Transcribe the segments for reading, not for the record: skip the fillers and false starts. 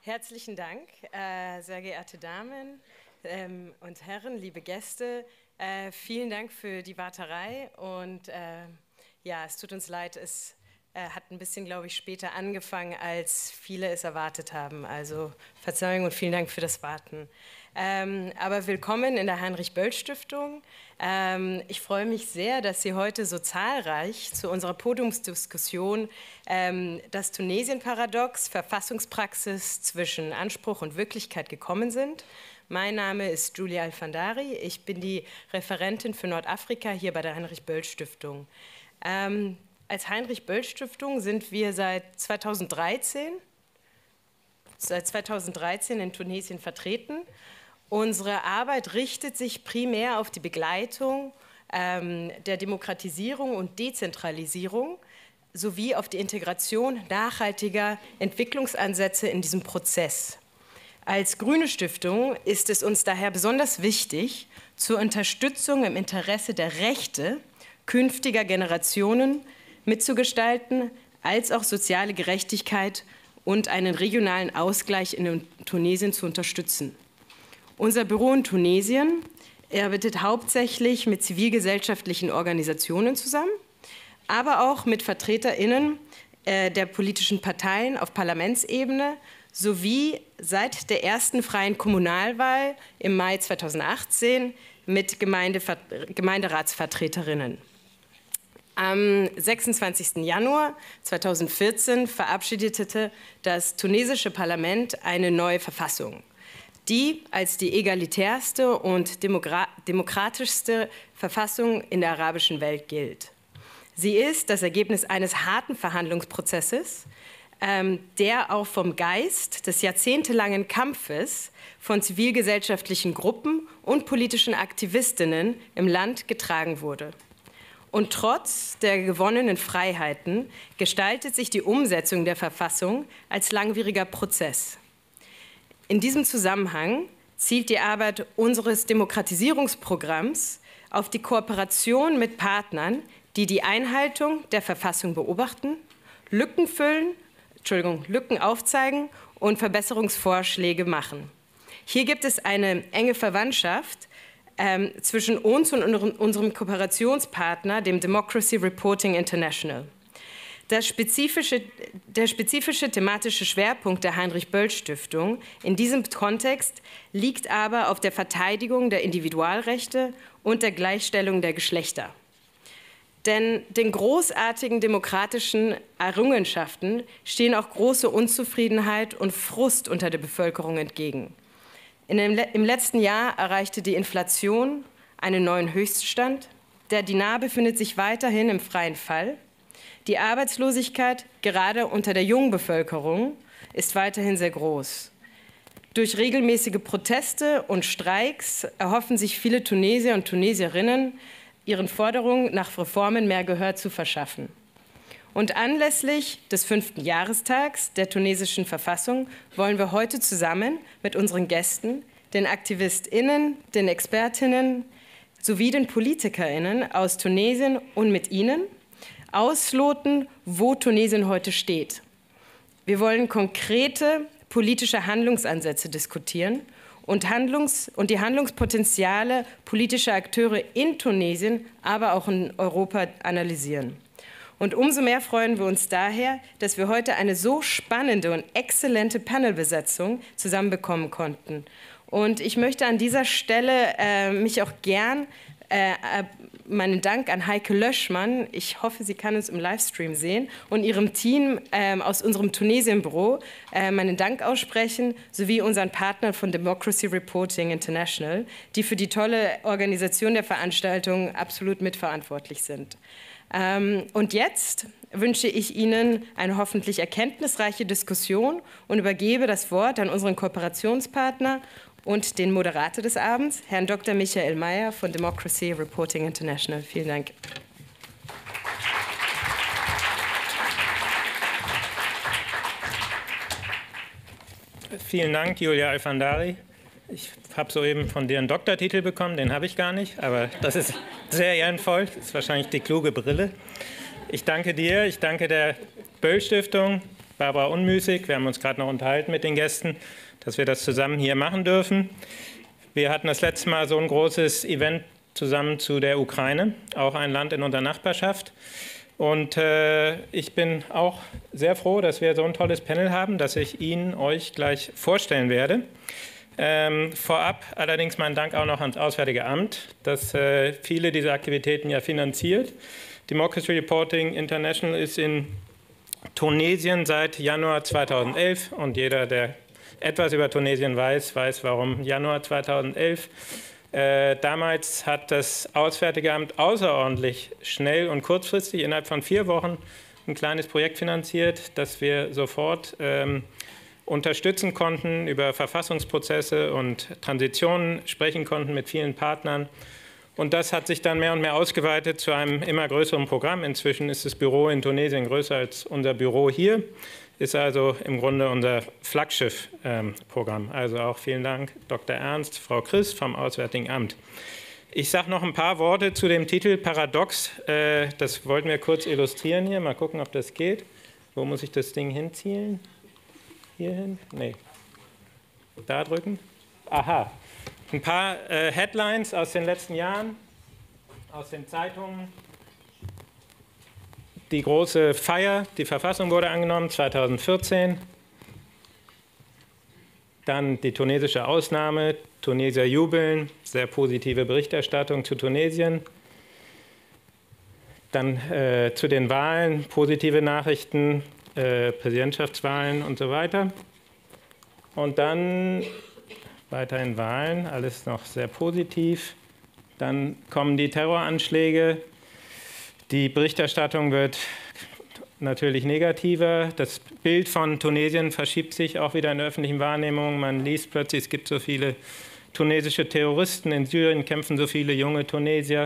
Herzlichen Dank, sehr geehrte Damen und Herren, liebe Gäste. Vielen Dank für die Warterei und ja, es tut uns leid, es hat ein bisschen, glaube ich, später angefangen, als viele es erwartet haben. Also Verzeihung und vielen Dank für das Warten. Aber willkommen in der Heinrich-Böll-Stiftung. Ich freue mich sehr, dass Sie heute so zahlreich zu unserer Podiumsdiskussion das Tunesien-Paradox, Verfassungspraxis zwischen Anspruch und Wirklichkeit gekommen sind. Mein Name ist Julia Alfandari, ich bin die Referentin für Nordafrika hier bei der Heinrich-Böll-Stiftung. Als Heinrich-Böll-Stiftung sind wir seit 2013 in Tunesien vertreten. Unsere Arbeit richtet sich primär auf die Begleitung der Demokratisierung und Dezentralisierung sowie auf die Integration nachhaltiger Entwicklungsansätze in diesem Prozess. Als Grüne Stiftung ist es uns daher besonders wichtig, zur Unterstützung im Interesse der Rechte künftiger Generationen mitzugestalten, als auch soziale Gerechtigkeit und einen regionalen Ausgleich in Tunesien zu unterstützen. Unser Büro in Tunesien arbeitet hauptsächlich mit zivilgesellschaftlichen Organisationen zusammen, aber auch mit VertreterInnen der politischen Parteien auf Parlamentsebene sowie seit der ersten freien Kommunalwahl im Mai 2018 mit Gemeinderatsvertreterinnen. Am 26. Januar 2014 verabschiedete das tunesische Parlament eine neue Verfassung, die als die egalitärste und demokratischste Verfassung in der arabischen Welt gilt. Sie ist das Ergebnis eines harten Verhandlungsprozesses, der auch vom Geist des jahrzehntelangen Kampfes von zivilgesellschaftlichen Gruppen und politischen Aktivistinnen im Land getragen wurde. Und trotz der gewonnenen Freiheiten gestaltet sich die Umsetzung der Verfassung als langwieriger Prozess. In diesem Zusammenhang zielt die Arbeit unseres Demokratisierungsprogramms auf die Kooperation mit Partnern, die die Einhaltung der Verfassung beobachten, Lücken aufzeigen und Verbesserungsvorschläge machen. Hier gibt es eine enge Verwandtschaft zwischen uns und unserem Kooperationspartner, dem Democracy Reporting International. Der spezifische thematische Schwerpunkt der Heinrich-Böll-Stiftung in diesem Kontext liegt aber auf der Verteidigung der Individualrechte und der Gleichstellung der Geschlechter. Denn den großartigen demokratischen Errungenschaften stehen auch große Unzufriedenheit und Frust unter der Bevölkerung entgegen. Im letzten Jahr erreichte die Inflation einen neuen Höchststand. Der Dinar befindet sich weiterhin im freien Fall. Die Arbeitslosigkeit, gerade unter der jungen Bevölkerung, ist weiterhin sehr groß. Durch regelmäßige Proteste und Streiks erhoffen sich viele Tunesier und Tunesierinnen, ihren Forderungen nach Reformen mehr Gehör zu verschaffen. Und anlässlich des 5. Jahrestags der tunesischen Verfassung wollen wir heute zusammen mit unseren Gästen, den AktivistInnen, den ExpertInnen sowie den PolitikerInnen aus Tunesien und mit ihnen ausloten, wo Tunesien heute steht. Wir wollen konkrete politische Handlungsansätze diskutieren und die Handlungspotenziale politischer Akteure in Tunesien, aber auch in Europa analysieren. Und umso mehr freuen wir uns daher, dass wir heute eine so spannende und exzellente Panelbesetzung zusammenbekommen konnten. Und ich möchte an dieser Stelle mich auch gern meinen Dank an Heike Löschmann, ich hoffe, sie kann uns im Livestream sehen, und ihrem Team aus unserem Tunesien-Büro meinen Dank aussprechen, sowie unseren Partnern von Democracy Reporting International, die für die tolle Organisation der Veranstaltung absolut mitverantwortlich sind. Und jetzt wünsche ich Ihnen eine hoffentlich erkenntnisreiche Diskussion und übergebe das Wort an unseren Kooperationspartner und den Moderator des Abends, Herrn Dr. Michael Meyer von Democracy Reporting International. Vielen Dank. Vielen Dank, Julia Alfandari. Ich habe soeben von dir einen Doktortitel bekommen, den habe ich gar nicht, aber das ist sehr ehrenvoll, das ist wahrscheinlich die kluge Brille. Ich danke dir, ich danke der Böll-Stiftung, Barbara Unmüßig. Wir haben uns gerade noch unterhalten mit den Gästen, dass wir das zusammen hier machen dürfen. Wir hatten das letzte Mal so ein großes Event zusammen zu der Ukraine, auch ein Land in unserer Nachbarschaft. Und ich bin auch sehr froh, dass wir so ein tolles Panel haben, das ich euch gleich vorstellen werde. Vorab allerdings mein Dank auch noch ans Auswärtige Amt, das viele dieser Aktivitäten ja finanziert. Democracy Reporting International ist in Tunesien seit Januar 2011 und jeder, der etwas über Tunesien weiß, warum Januar 2011. Damals hat das Auswärtige Amt außerordentlich schnell und kurzfristig innerhalb von 4 Wochen ein kleines Projekt finanziert, das wir sofort unterstützen konnten, über Verfassungsprozesse und Transitionen sprechen konnten mit vielen Partnern. Und das hat sich dann mehr und mehr ausgeweitet zu einem immer größeren Programm. Inzwischen ist das Büro in Tunesien größer als unser Büro hier. Ist also im Grunde unser Flaggschiff-Programm. Also auch vielen Dank, Dr. Ernst, Frau Christ vom Auswärtigen Amt. Ich sage noch ein paar Worte zu dem Titel Paradox. Das wollten wir kurz illustrieren hier. Mal gucken, ob das geht. Wo muss ich das Ding hinzielen? Hierhin? Nee. Da drücken? Aha. Ein paar Headlines aus den letzten Jahren, aus den Zeitungen. Die große Feier, die Verfassung wurde angenommen, 2014. Dann die tunesische Ausnahme, Tunesier jubeln, sehr positive Berichterstattung zu Tunesien. Dann zu den Wahlen, positive Nachrichten, Präsidentschaftswahlen und so weiter. Und dann weiterhin Wahlen, alles noch sehr positiv. Dann kommen die Terroranschläge. Die Berichterstattung wird natürlich negativer. Das Bild von Tunesien verschiebt sich auch wieder in der öffentlichen Wahrnehmung. Man liest plötzlich, es gibt so viele tunesische Terroristen. In Syrien kämpfen so viele junge Tunesier.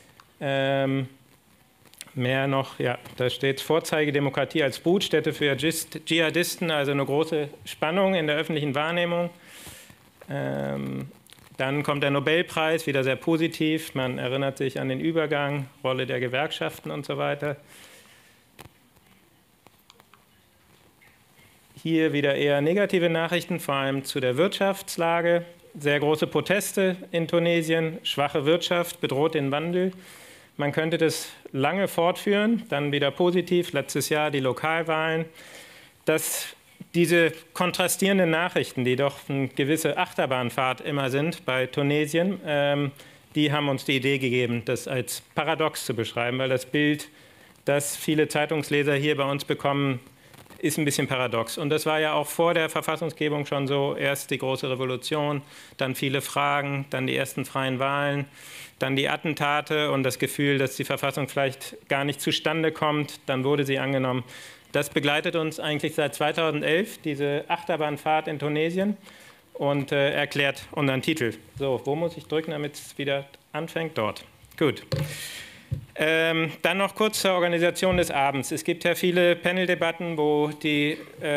Mehr noch, ja, da steht Vorzeigedemokratie als Brutstätte für Dschihadisten, also eine große Spannung in der öffentlichen Wahrnehmung. Dann kommt der Nobelpreis, wieder sehr positiv. Man erinnert sich an den Übergang, Rolle der Gewerkschaften und so weiter. Hier wieder eher negative Nachrichten, vor allem zu der Wirtschaftslage. Sehr große Proteste in Tunesien, schwache Wirtschaft bedroht den Wandel. Man könnte das lange fortführen, dann wieder positiv. Letztes Jahr die Lokalwahlen. Diese kontrastierenden Nachrichten, die doch eine gewisse Achterbahnfahrt immer sind bei Tunesien, die haben uns die Idee gegeben, das als Paradox zu beschreiben, weil das Bild, das viele Zeitungsleser hier bei uns bekommen, ist ein bisschen paradox. Und das war ja auch vor der Verfassungsgebung schon so. Erst die große Revolution, dann viele Fragen, dann die ersten freien Wahlen, dann die Attentate und das Gefühl, dass die Verfassung vielleicht gar nicht zustande kommt. Dann wurde sie angenommen. Das begleitet uns eigentlich seit 2011, diese Achterbahnfahrt in Tunesien, und erklärt unseren Titel. So, wo muss ich drücken, damit es wieder anfängt? Dort. Gut. Dann noch kurz zur Organisation des Abends. Es gibt ja viele Paneldebatten, wo die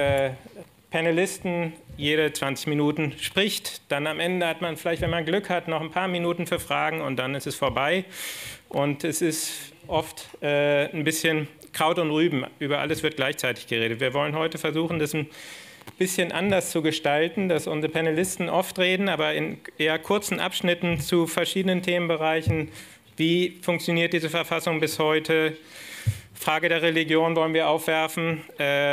Panelisten jede 20 Minuten spricht. Dann am Ende hat man vielleicht, wenn man Glück hat, noch ein paar Minuten für Fragen und dann ist es vorbei. Und es ist oft ein bisschen Kraut und Rüben, über alles wird gleichzeitig geredet. Wir wollen heute versuchen, das ein bisschen anders zu gestalten, dass unsere Panelisten oft reden, aber in eher kurzen Abschnitten zu verschiedenen Themenbereichen. Wie funktioniert diese Verfassung bis heute? Frage der Religion wollen wir aufwerfen.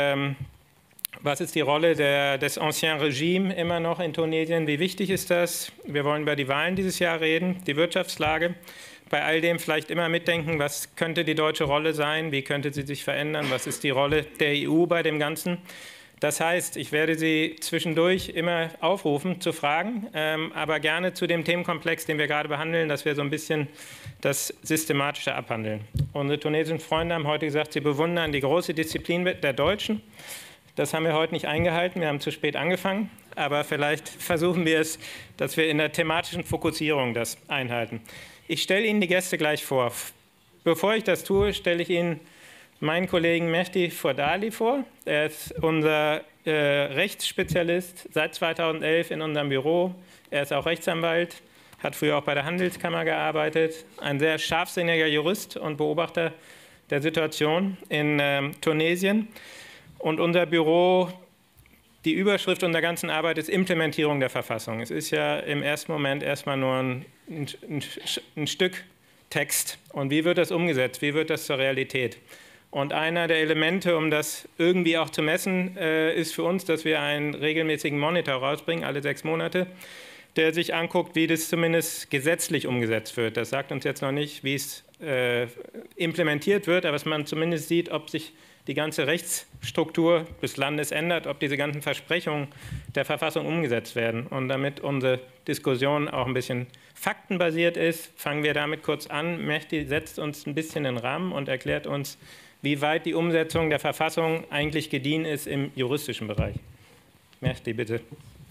Was ist die Rolle des Ancien Regime immer noch in Tunesien? Wie wichtig ist das? Wir wollen über die Wahlen dieses Jahr reden, die Wirtschaftslage. Bei all dem vielleicht immer mitdenken, was könnte die deutsche Rolle sein, wie könnte sie sich verändern, was ist die Rolle der EU bei dem Ganzen. Das heißt, ich werde Sie zwischendurch immer aufrufen zu fragen, aber gerne zu dem Themenkomplex, den wir gerade behandeln, dass wir so ein bisschen das Systematische abhandeln. Unsere tunesischen Freunde haben heute gesagt, sie bewundern die große Disziplin der Deutschen. Das haben wir heute nicht eingehalten, wir haben zu spät angefangen, aber vielleicht versuchen wir es, dass wir in der thematischen Fokussierung das einhalten. Ich stelle Ihnen die Gäste gleich vor. Bevor ich das tue, stelle ich Ihnen meinen Kollegen Mehdi Fordali vor. Er ist unser Rechtsspezialist seit 2011 in unserem Büro. Er ist auch Rechtsanwalt, hat früher auch bei der Handelskammer gearbeitet, ein sehr scharfsinniger Jurist und Beobachter der Situation in Tunesien. Und unser Büro, die Überschrift unserer ganzen Arbeit ist Implementierung der Verfassung. Es ist ja im ersten Moment erstmal nur ein Stück Text. Und wie wird das umgesetzt? Wie wird das zur Realität? Und einer der Elemente, um das irgendwie auch zu messen, ist für uns, dass wir einen regelmäßigen Monitor rausbringen, alle 6 Monate, der sich anguckt, wie das zumindest gesetzlich umgesetzt wird. Das sagt uns jetzt noch nicht, wie es implementiert wird, aber dass man zumindest sieht, ob sich die ganze Rechtsstruktur des Landes ändert, ob diese ganzen Versprechungen der Verfassung umgesetzt werden. Und damit unsere Diskussion auch ein bisschen faktenbasiert ist, fangen wir damit kurz an. Mehdi setzt uns ein bisschen den Rahmen und erklärt uns, wie weit die Umsetzung der Verfassung eigentlich gediehen ist im juristischen Bereich. Mehdi, bitte.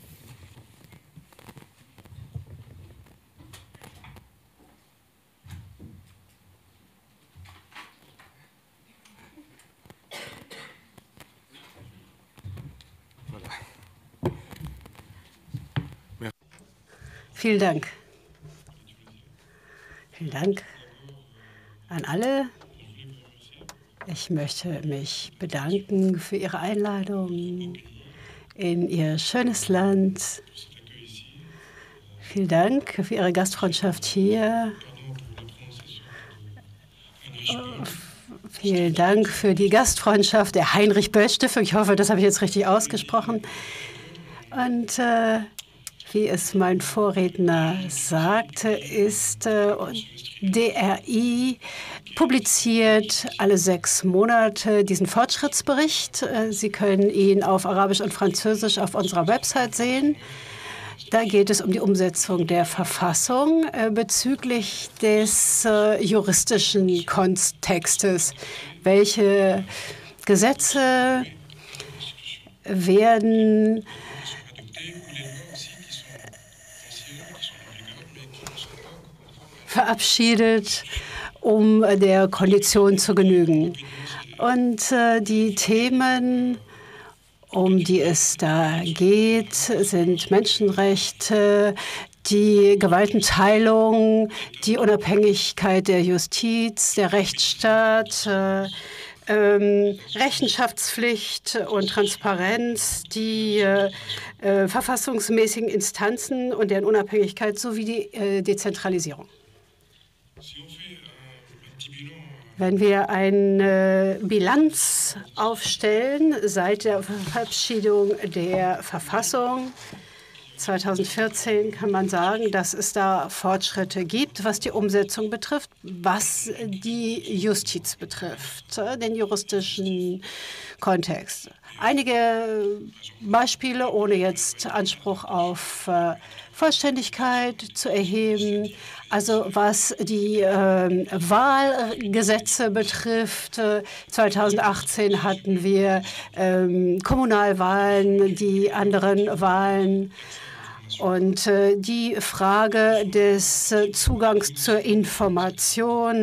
Vielen Dank. Vielen Dank an alle. Ich möchte mich bedanken für Ihre Einladung in Ihr schönes Land. Vielen Dank für Ihre Gastfreundschaft hier. Vielen Dank für die Gastfreundschaft der Heinrich-Böll-Stiftung. Ich hoffe, das habe ich jetzt richtig ausgesprochen. Und wie es mein Vorredner sagte, ist DRI publiziert alle 6 Monate diesen Fortschrittsbericht. Sie können ihn auf Arabisch und Französisch auf unserer Website sehen. Da geht es um die Umsetzung der Verfassung bezüglich des juristischen Kontextes. Welche Gesetze werden verabschiedet, um der Kondition zu genügen. Und die Themen, um die es da geht, sind Menschenrechte, die Gewaltenteilung, die Unabhängigkeit der Justiz, der Rechtsstaat, Rechenschaftspflicht und Transparenz, die verfassungsmäßigen Instanzen und deren Unabhängigkeit sowie die Dezentralisierung. Wenn wir eine Bilanz aufstellen seit der Verabschiedung der Verfassung 2014, kann man sagen, dass es da Fortschritte gibt, was die Umsetzung betrifft, was die Justiz betrifft, den juristischen Kontext. Einige Beispiele, ohne jetzt Anspruch auf Vollständigkeit zu erheben. Also was die Wahlgesetze betrifft, 2018 hatten wir Kommunalwahlen, die anderen Wahlen. Und die Frage des Zugangs zur Information,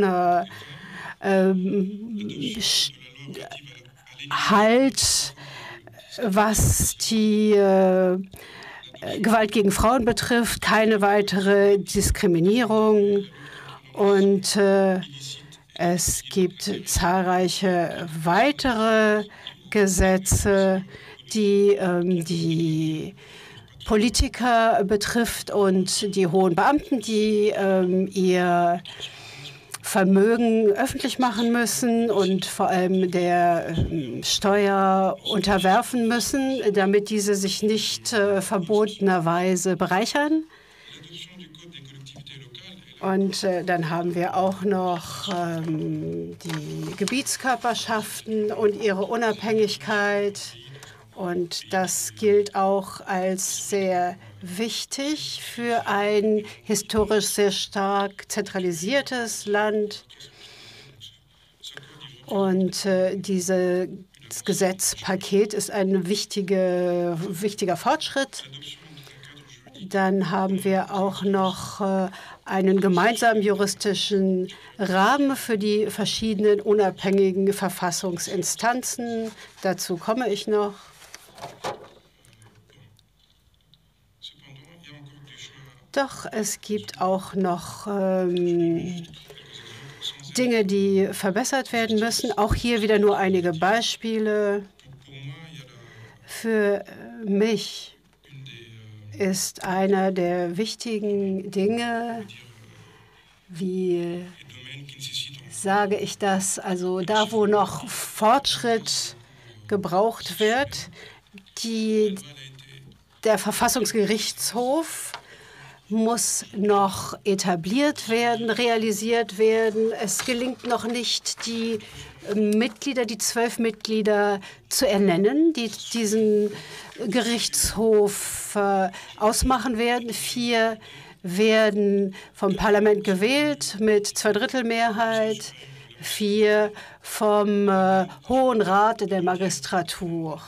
Halt, was die Gewalt gegen Frauen betrifft, keine weitere Diskriminierung. Und es gibt zahlreiche weitere Gesetze, die die Politiker betrifft und die hohen Beamten, die ihr Vermögen öffentlich machen müssen und vor allem der Steuer unterwerfen müssen, damit diese sich nicht verbotenerweise bereichern. Und dann haben wir auch noch die Gebietskörperschaften und ihre Unabhängigkeit. Und das gilt auch als sehr wichtig für ein historisch sehr stark zentralisiertes Land. Und dieses Gesetzpaket ist ein wichtiger Fortschritt. Dann haben wir auch noch einen gemeinsamen juristischen Rahmen für die verschiedenen unabhängigen Verfassungsinstanzen. Dazu komme ich noch. Doch es gibt auch noch Dinge, die verbessert werden müssen. Auch hier wieder nur einige Beispiele. Für mich ist einer der wichtigen Dinge, wie sage ich das, also da, wo noch Fortschritt gebraucht wird, der Verfassungsgerichtshof muss noch etabliert werden, realisiert werden. Es gelingt noch nicht, die 12 Mitglieder zu ernennen, die diesen Gerichtshof ausmachen werden. 4 werden vom Parlament gewählt mit Zweidrittelmehrheit, 4 vom Hohen Rat der Magistratur.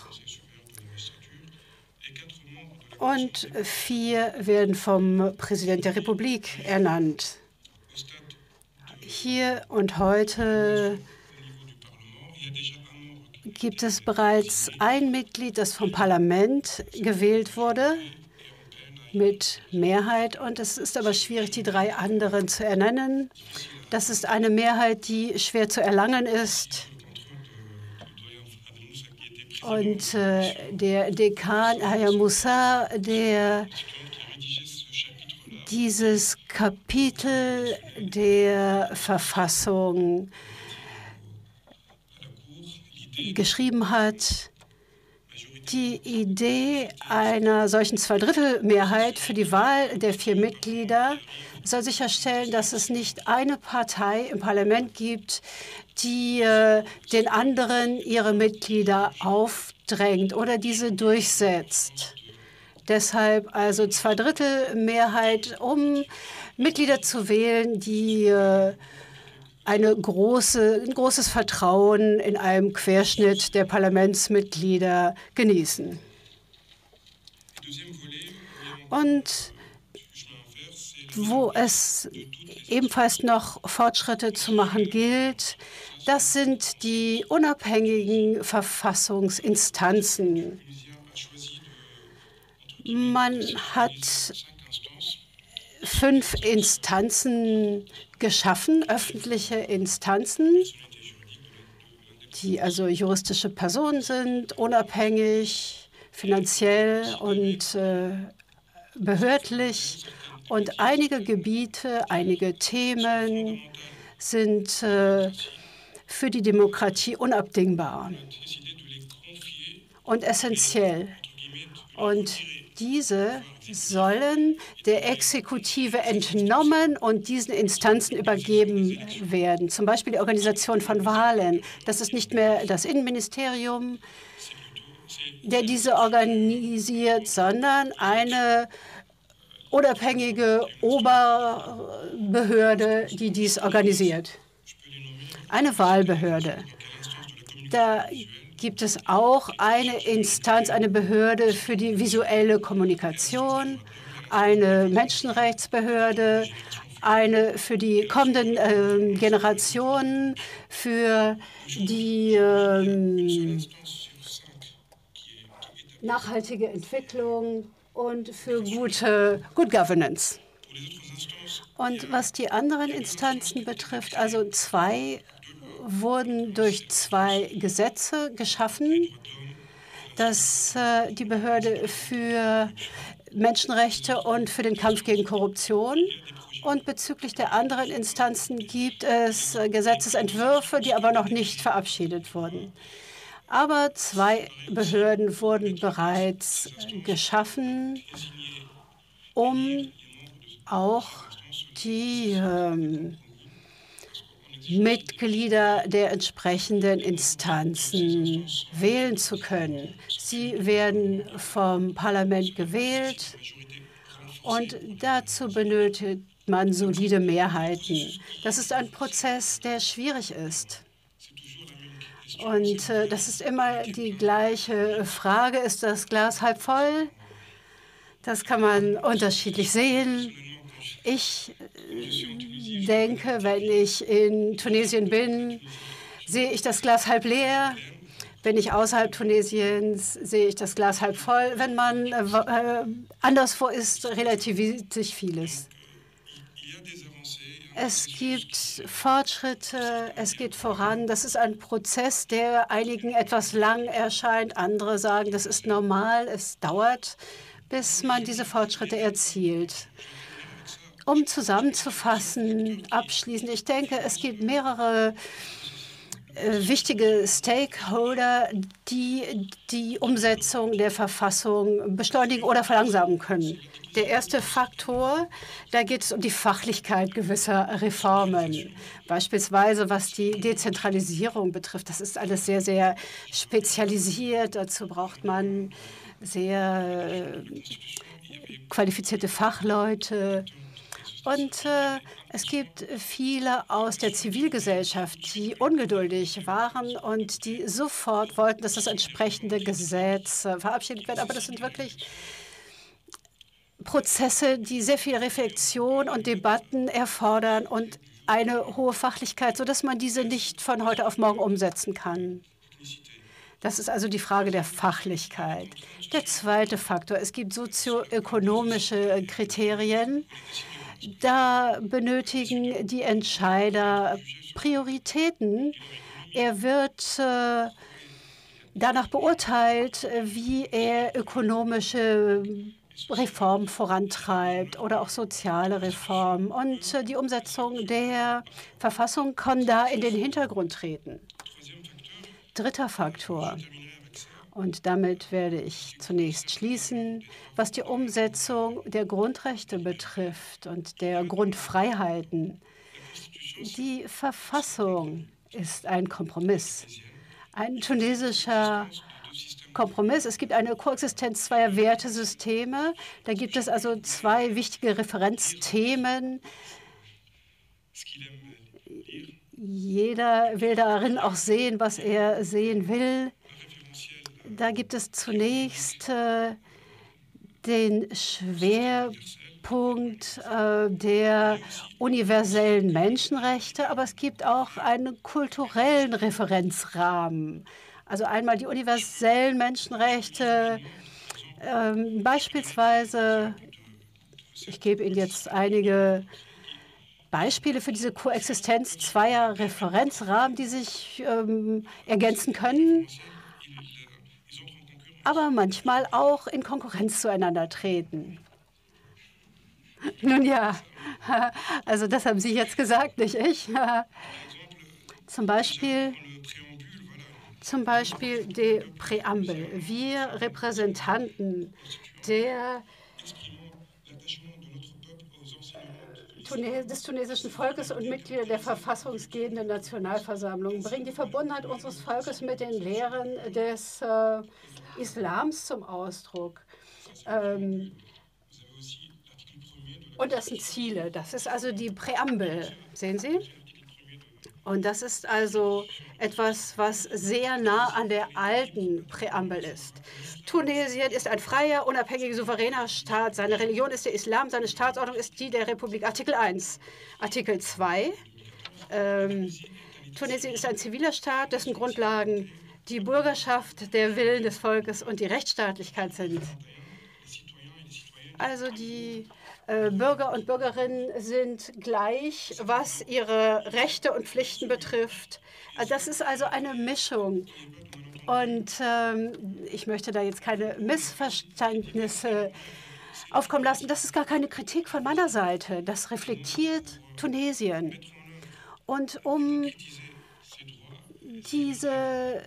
Und 4 werden vom Präsidenten der Republik ernannt. Hier und heute gibt es bereits ein Mitglied, das vom Parlament gewählt wurde mit Mehrheit. Und es ist aber schwierig, die 3 anderen zu ernennen. Das ist eine Mehrheit, die schwer zu erlangen ist. Und der Dekan Haya Moussa, der dieses Kapitel der Verfassung geschrieben hat, die Idee einer solchen Zweidrittelmehrheit für die Wahl der 4 Mitglieder soll sicherstellen, dass es nicht eine Partei im Parlament gibt, die den anderen ihre Mitglieder aufdrängt oder diese durchsetzt. Deshalb also Zweidrittelmehrheit, um Mitglieder zu wählen, die ein großes Vertrauen in einem Querschnitt der Parlamentsmitglieder genießen. Und wo es ebenfalls noch Fortschritte zu machen gilt, das sind die unabhängigen Verfassungsinstanzen. Man hat 5 Instanzen geschaffen, öffentliche Instanzen, die also juristische Personen sind, unabhängig, finanziell und behördlich. Und einige Gebiete, einige Themen sind für die Demokratie unabdingbar und essentiell. Und diese sollen der Exekutive entnommen und diesen Instanzen übergeben werden. Zum Beispiel die Organisation von Wahlen. Das ist nicht mehr das Innenministerium, der diese organisiert, sondern eine unabhängige Oberbehörde, die dies organisiert. Eine Wahlbehörde. Da gibt es auch eine Instanz, eine Behörde für die visuelle Kommunikation, eine Menschenrechtsbehörde, eine für die kommenden Generationen, für die nachhaltige Entwicklung und für Good Governance. Und was die anderen Instanzen betrifft, also 2 wurden durch 2 Gesetze geschaffen, dass die Behörde für Menschenrechte und für den Kampf gegen Korruption. Und bezüglich der anderen Instanzen gibt es Gesetzesentwürfe, die aber noch nicht verabschiedet wurden. Aber 2 Behörden wurden bereits geschaffen, um auch die Mitglieder der entsprechenden Instanzen wählen zu können. Sie werden vom Parlament gewählt und dazu benötigt man solide Mehrheiten. Das ist ein Prozess, der schwierig ist. Und das ist immer die gleiche Frage, ist das Glas halb voll? Das kann man unterschiedlich sehen. Ich denke, wenn ich in Tunesien bin, sehe ich das Glas halb leer. Wenn ich außerhalb Tunesiens, sehe ich das Glas halb voll. Wenn man anderswo ist, relativiert sich vieles. Es gibt Fortschritte, es geht voran. Das ist ein Prozess, der einigen etwas lang erscheint. Andere sagen, das ist normal. Es dauert, bis man diese Fortschritte erzielt. Um zusammenzufassen, abschließend, ich denke, es gibt mehrere wichtige Stakeholder, die die Umsetzung der Verfassung beschleunigen oder verlangsamen können. Der erste Faktor, da geht es um die Fachlichkeit gewisser Reformen. Beispielsweise was die Dezentralisierung betrifft. Das ist alles sehr, sehr spezialisiert. Dazu braucht man sehr qualifizierte Fachleute. Und es gibt viele aus der Zivilgesellschaft, die ungeduldig waren und die sofort wollten, dass das entsprechende Gesetz verabschiedet wird. Aber das sind wirklich Prozesse, die sehr viel Reflexion und Debatten erfordern und eine hohe Fachlichkeit, sodass man diese nicht von heute auf morgen umsetzen kann. Das ist also die Frage der Fachlichkeit. Der zweite Faktor, es gibt sozioökonomische Kriterien. Da benötigen die Entscheider Prioritäten. Er wird danach beurteilt, wie er ökonomische Reformen vorantreibt oder auch soziale Reformen. Und die Umsetzung der Verfassung kann da in den Hintergrund treten. Dritter Faktor. Und damit werde ich zunächst schließen, was die Umsetzung der Grundrechte betrifft und der Grundfreiheiten. Die Verfassung ist ein Kompromiss, ein tunesischer Kompromiss. Es gibt eine Koexistenz zweier Wertesysteme. Da gibt es also zwei wichtige Referenzthemen. Jeder will darin auch sehen, was er sehen will. Da gibt es zunächst den Schwerpunkt der universellen Menschenrechte, aber es gibt auch einen kulturellen Referenzrahmen. Also einmal die universellen Menschenrechte, beispielsweise, ich gebe Ihnen jetzt einige Beispiele für diese Koexistenz zweier Referenzrahmen, die sich ergänzen können, aber manchmal auch in Konkurrenz zueinander treten. Nun ja, also das haben Sie jetzt gesagt, nicht ich. Zum Beispiel die Präambel. Wir Repräsentanten des tunesischen Volkes und Mitglieder der verfassungsgebenden Nationalversammlung bringen die Verbundenheit unseres Volkes mit den Lehren des Islams zum Ausdruck. Und das sind Ziele. Das ist also die Präambel. Sehen Sie? Und das ist also etwas, was sehr nah an der alten Präambel ist. Tunesien ist ein freier, unabhängiger, souveräner Staat. Seine Religion ist der Islam, seine Staatsordnung ist die der Republik. Artikel 1. Artikel 2. Tunesien ist ein ziviler Staat, dessen Grundlagen die Bürgerschaft, der Willen des Volkes und die Rechtsstaatlichkeit sind. Also die Bürger und Bürgerinnen sind gleich, was ihre Rechte und Pflichten betrifft. Das ist also eine Mischung. Und ich möchte da jetzt keine Missverständnisse aufkommen lassen. Das ist gar keine Kritik von meiner Seite. Das reflektiert Tunesien. Und um diese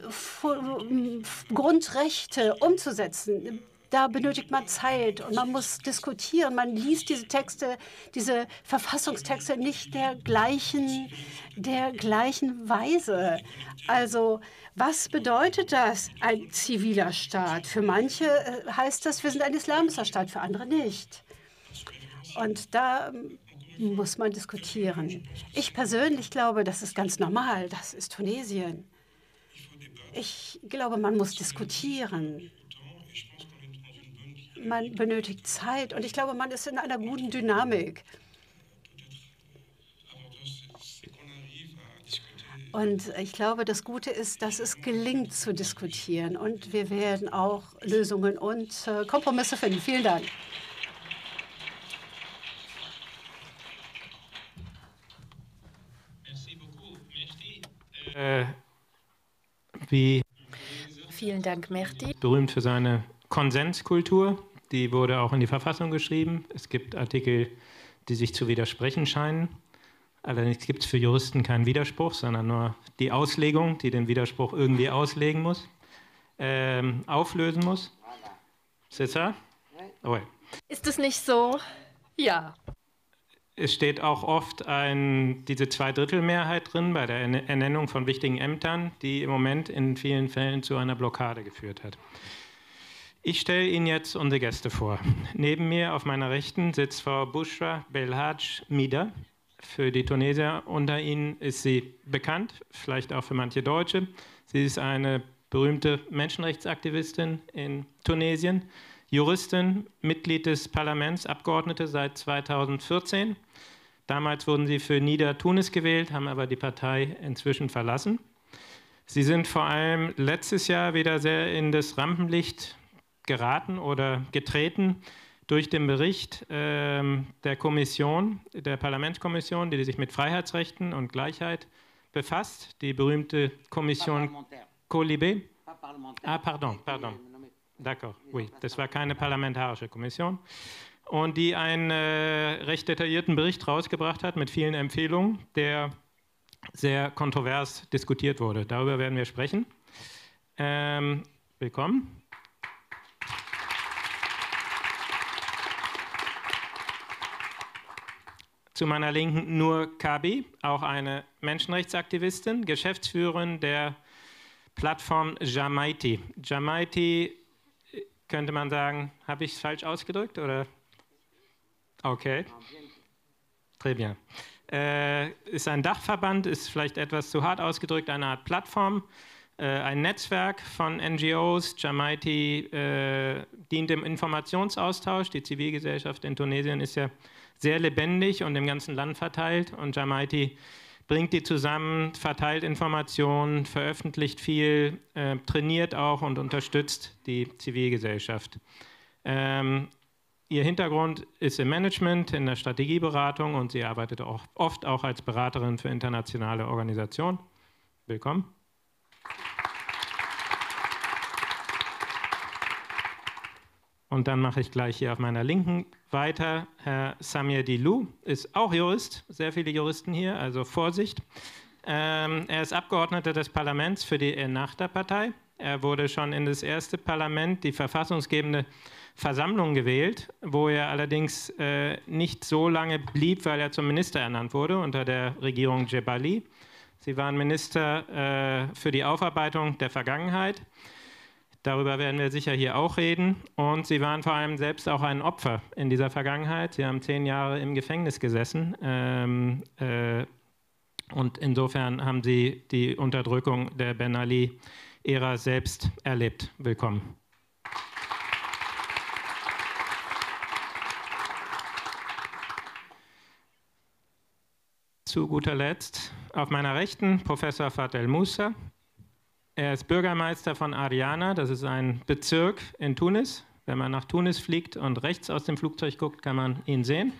Grundrechte umzusetzen, da benötigt man Zeit und man muss diskutieren. Man liest diese Texte, diese Verfassungstexte nicht der gleichen Weise. Also was bedeutet das, ein ziviler Staat? Für manche heißt das, wir sind ein islamischer Staat, für andere nicht. Und da muss man diskutieren. Ich persönlich glaube, das ist ganz normal. Das ist Tunesien. Ich glaube, man muss diskutieren. Man benötigt Zeit und ich glaube, man ist in einer guten Dynamik. Und ich glaube, das Gute ist, dass es gelingt zu diskutieren und wir werden auch Lösungen und Kompromisse finden. Vielen Dank. wie Vielen Dank, Mehdi. berühmt für seine Konsenskultur. Die wurde auch in die Verfassung geschrieben. Es gibt Artikel, die sich zu widersprechen scheinen. Allerdings gibt es für Juristen keinen Widerspruch, sondern nur die Auslegung, die den Widerspruch irgendwie auslegen muss, auflösen muss. C'est ça? Oui. Ist es nicht so? Ja. Es steht auch oft diese Zweidrittelmehrheit drin bei der Ernennung von wichtigen Ämtern, die im Moment in vielen Fällen zu einer Blockade geführt hat. Ich stelle Ihnen jetzt unsere Gäste vor. Neben mir auf meiner Rechten sitzt Frau Bushra Belhadj Mida. Für die Tunesier unter Ihnen ist sie bekannt, vielleicht auch für manche Deutsche. Sie ist eine berühmte Menschenrechtsaktivistin in Tunesien, Juristin, Mitglied des Parlaments, Abgeordnete seit 2014. Damals wurden Sie für NIDA Tunis gewählt, haben aber die Partei inzwischen verlassen. Sie sind vor allem letztes Jahr wieder sehr in das Rampenlicht geraten oder getreten durch den Bericht der Kommission, der Parlamentskommission, die sich mit Freiheitsrechten und Gleichheit befasst, die berühmte Kommission Colibé. Ah, pardon. D'accord, oui, das war keine parlamentarische Kommission. Und die einen recht detaillierten Bericht rausgebracht hat mit vielen Empfehlungen, der sehr kontrovers diskutiert wurde. Darüber werden wir sprechen. Willkommen. Zu meiner Linken Nur Kabi, auch eine Menschenrechtsaktivistin, Geschäftsführerin der Plattform Jamaiti. Jamaiti, könnte man sagen, habe ich es falsch ausgedrückt? Oder? Okay. Très bien. Ist ein Dachverband, ist vielleicht etwas zu hart ausgedrückt, eine Art Plattform, ein Netzwerk von NGOs. Jamaiti dient dem Informationsaustausch. Die Zivilgesellschaft in Tunesien ist ja sehr lebendig und im ganzen Land verteilt. Und Jamaiti bringt die zusammen, verteilt Informationen, veröffentlicht viel, trainiert auch und unterstützt die Zivilgesellschaft. Ihr Hintergrund ist im Management, in der Strategieberatung und sie arbeitet auch oft auch als Beraterin für internationale Organisationen. Willkommen. Und dann mache ich gleich hier auf meiner Linken weiter. Herr Samir Dilou ist auch Jurist, sehr viele Juristen hier, also Vorsicht. Er ist Abgeordneter des Parlaments für die Ennahda-Partei. Er wurde schon in das erste Parlament, die verfassungsgebende Versammlung, gewählt, wo er allerdings nicht so lange blieb, weil er zum Minister ernannt wurde unter der Regierung Jebali. Sie waren Minister für die Aufarbeitung der Vergangenheit. Darüber werden wir sicher hier auch reden. Und Sie waren vor allem selbst auch ein Opfer in dieser Vergangenheit. Sie haben 10 Jahre im Gefängnis gesessen. Und insofern haben Sie die Unterdrückung der Ben Ali-Ära selbst erlebt. Willkommen. Zu guter Letzt auf meiner Rechten Professor Fatel Moussa. Er ist Bürgermeister von Ariana, das ist ein Bezirk in Tunis. Wenn man nach Tunis fliegt und rechts aus dem Flugzeug guckt, kann man ihn sehen.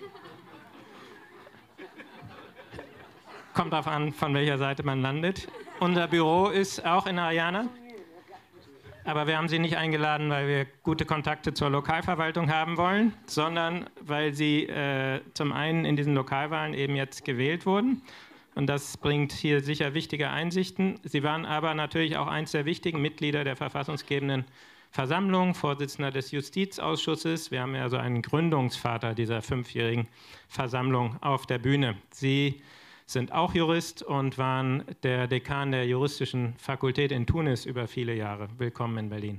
Kommt darauf an, von welcher Seite man landet. Unser Büro ist auch in Ariana, aber wir haben Sie nicht eingeladen, weil wir gute Kontakte zur Lokalverwaltung haben wollen, sondern weil Sie zum einen in diesen Lokalwahlen eben jetzt gewählt wurden. Und das bringt hier sicher wichtige Einsichten. Sie waren aber natürlich auch eines der wichtigen Mitglieder der verfassungsgebenden Versammlung, Vorsitzender des Justizausschusses. Wir haben ja so einen Gründungsvater dieser 5-jährigen Versammlung auf der Bühne. Sie sind auch Jurist und waren der Dekan der juristischen Fakultät in Tunis über viele Jahre. Willkommen in Berlin.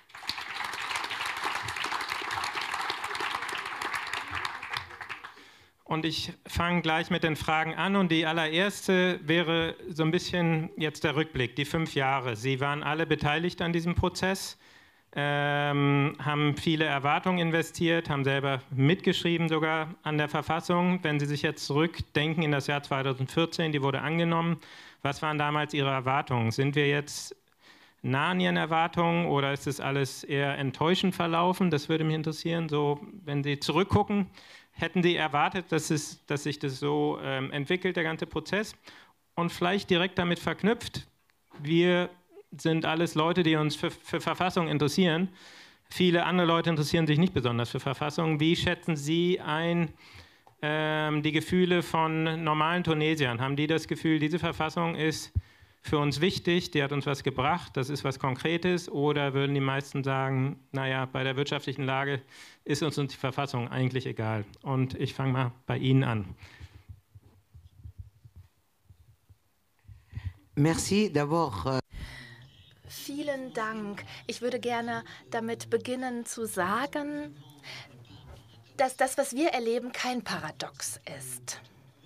Und ich fange gleich mit den Fragen an und die allererste wäre so ein bisschen jetzt der Rückblick, die 5 Jahre. Sie waren alle beteiligt an diesem Prozess, haben viele Erwartungen investiert, haben selber mitgeschrieben sogar an der Verfassung. Wenn Sie sich jetzt zurückdenken in das Jahr 2014, die wurde angenommen, was waren damals Ihre Erwartungen? Sind wir jetzt nah an Ihren Erwartungen oder ist das alles eher enttäuschend verlaufen? Das würde mich interessieren, so wenn Sie zurückgucken. Hätten Sie erwartet, dass sich das so entwickelt, der ganze Prozess? Und vielleicht direkt damit verknüpft, wir sind alles Leute, die uns für Verfassung interessieren. Viele andere Leute interessieren sich nicht besonders für Verfassung. Wie schätzen Sie ein die Gefühle von normalen Tunesiern? Haben die das Gefühl, diese Verfassung ist für uns wichtig, die hat uns was gebracht, das ist was Konkretes? Oder würden die meisten sagen, naja, bei der wirtschaftlichen Lage ist uns die Verfassung eigentlich egal? Und ich fange mal bei Ihnen an. Merci d'abord. Vielen Dank. Ich würde gerne damit beginnen zu sagen, dass das, was wir erleben, kein Paradox ist.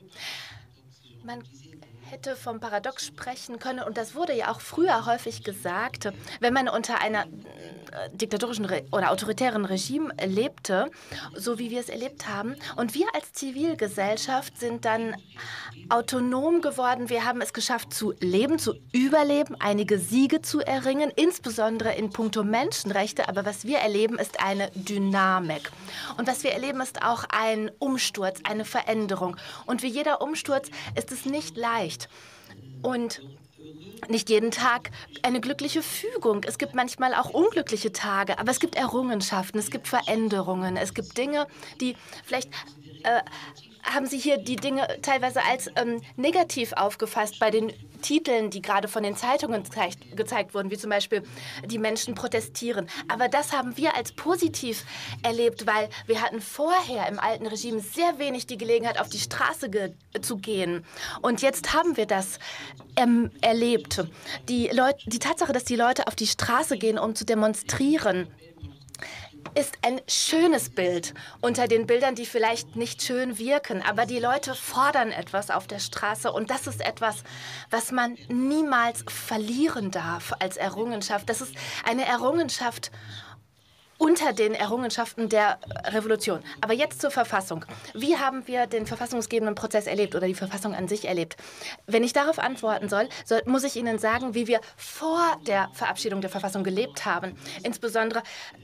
Man hätte vom Paradox sprechen können, und das wurde ja auch früher häufig gesagt, wenn man unter einer diktatorischen oder autoritären Regime lebte, so wie wir es erlebt haben. Und wir als Zivilgesellschaft sind dann autonom geworden. Wir haben es geschafft, zu leben, zu überleben, einige Siege zu erringen, insbesondere in puncto Menschenrechte. Aber was wir erleben, ist eine Dynamik. Und was wir erleben, ist auch ein Umsturz, eine Veränderung. Und wie jeder Umsturz ist es nicht leicht. Und nicht jeden Tag eine glückliche Fügung. Es gibt manchmal auch unglückliche Tage, aber es gibt Errungenschaften, es gibt Veränderungen, es gibt Dinge, die vielleicht haben Sie hier die Dinge teilweise als negativ aufgefasst bei den Titeln, die gerade von den Zeitungen gezeigt wurden, wie zum Beispiel die Menschen protestieren. Aber das haben wir als positiv erlebt, weil wir hatten vorher im alten Regime sehr wenig die Gelegenheit, auf die Straße zu gehen. Und jetzt haben wir das erlebt. Die Tatsache, dass die Leute auf die Straße gehen, um zu demonstrieren, ist ein schönes Bild unter den Bildern, die vielleicht nicht schön wirken. Aber die Leute fordern etwas auf der Straße. Und das ist etwas, was man niemals verlieren darf als Errungenschaft. Das ist eine Errungenschaft unter den Errungenschaften der Revolution. Aber jetzt zur Verfassung. Wie haben wir den verfassungsgebenden Prozess erlebt oder die Verfassung an sich erlebt? Wenn ich darauf antworten soll, muss ich Ihnen sagen, wie wir vor der Verabschiedung der Verfassung gelebt haben. Insbesondere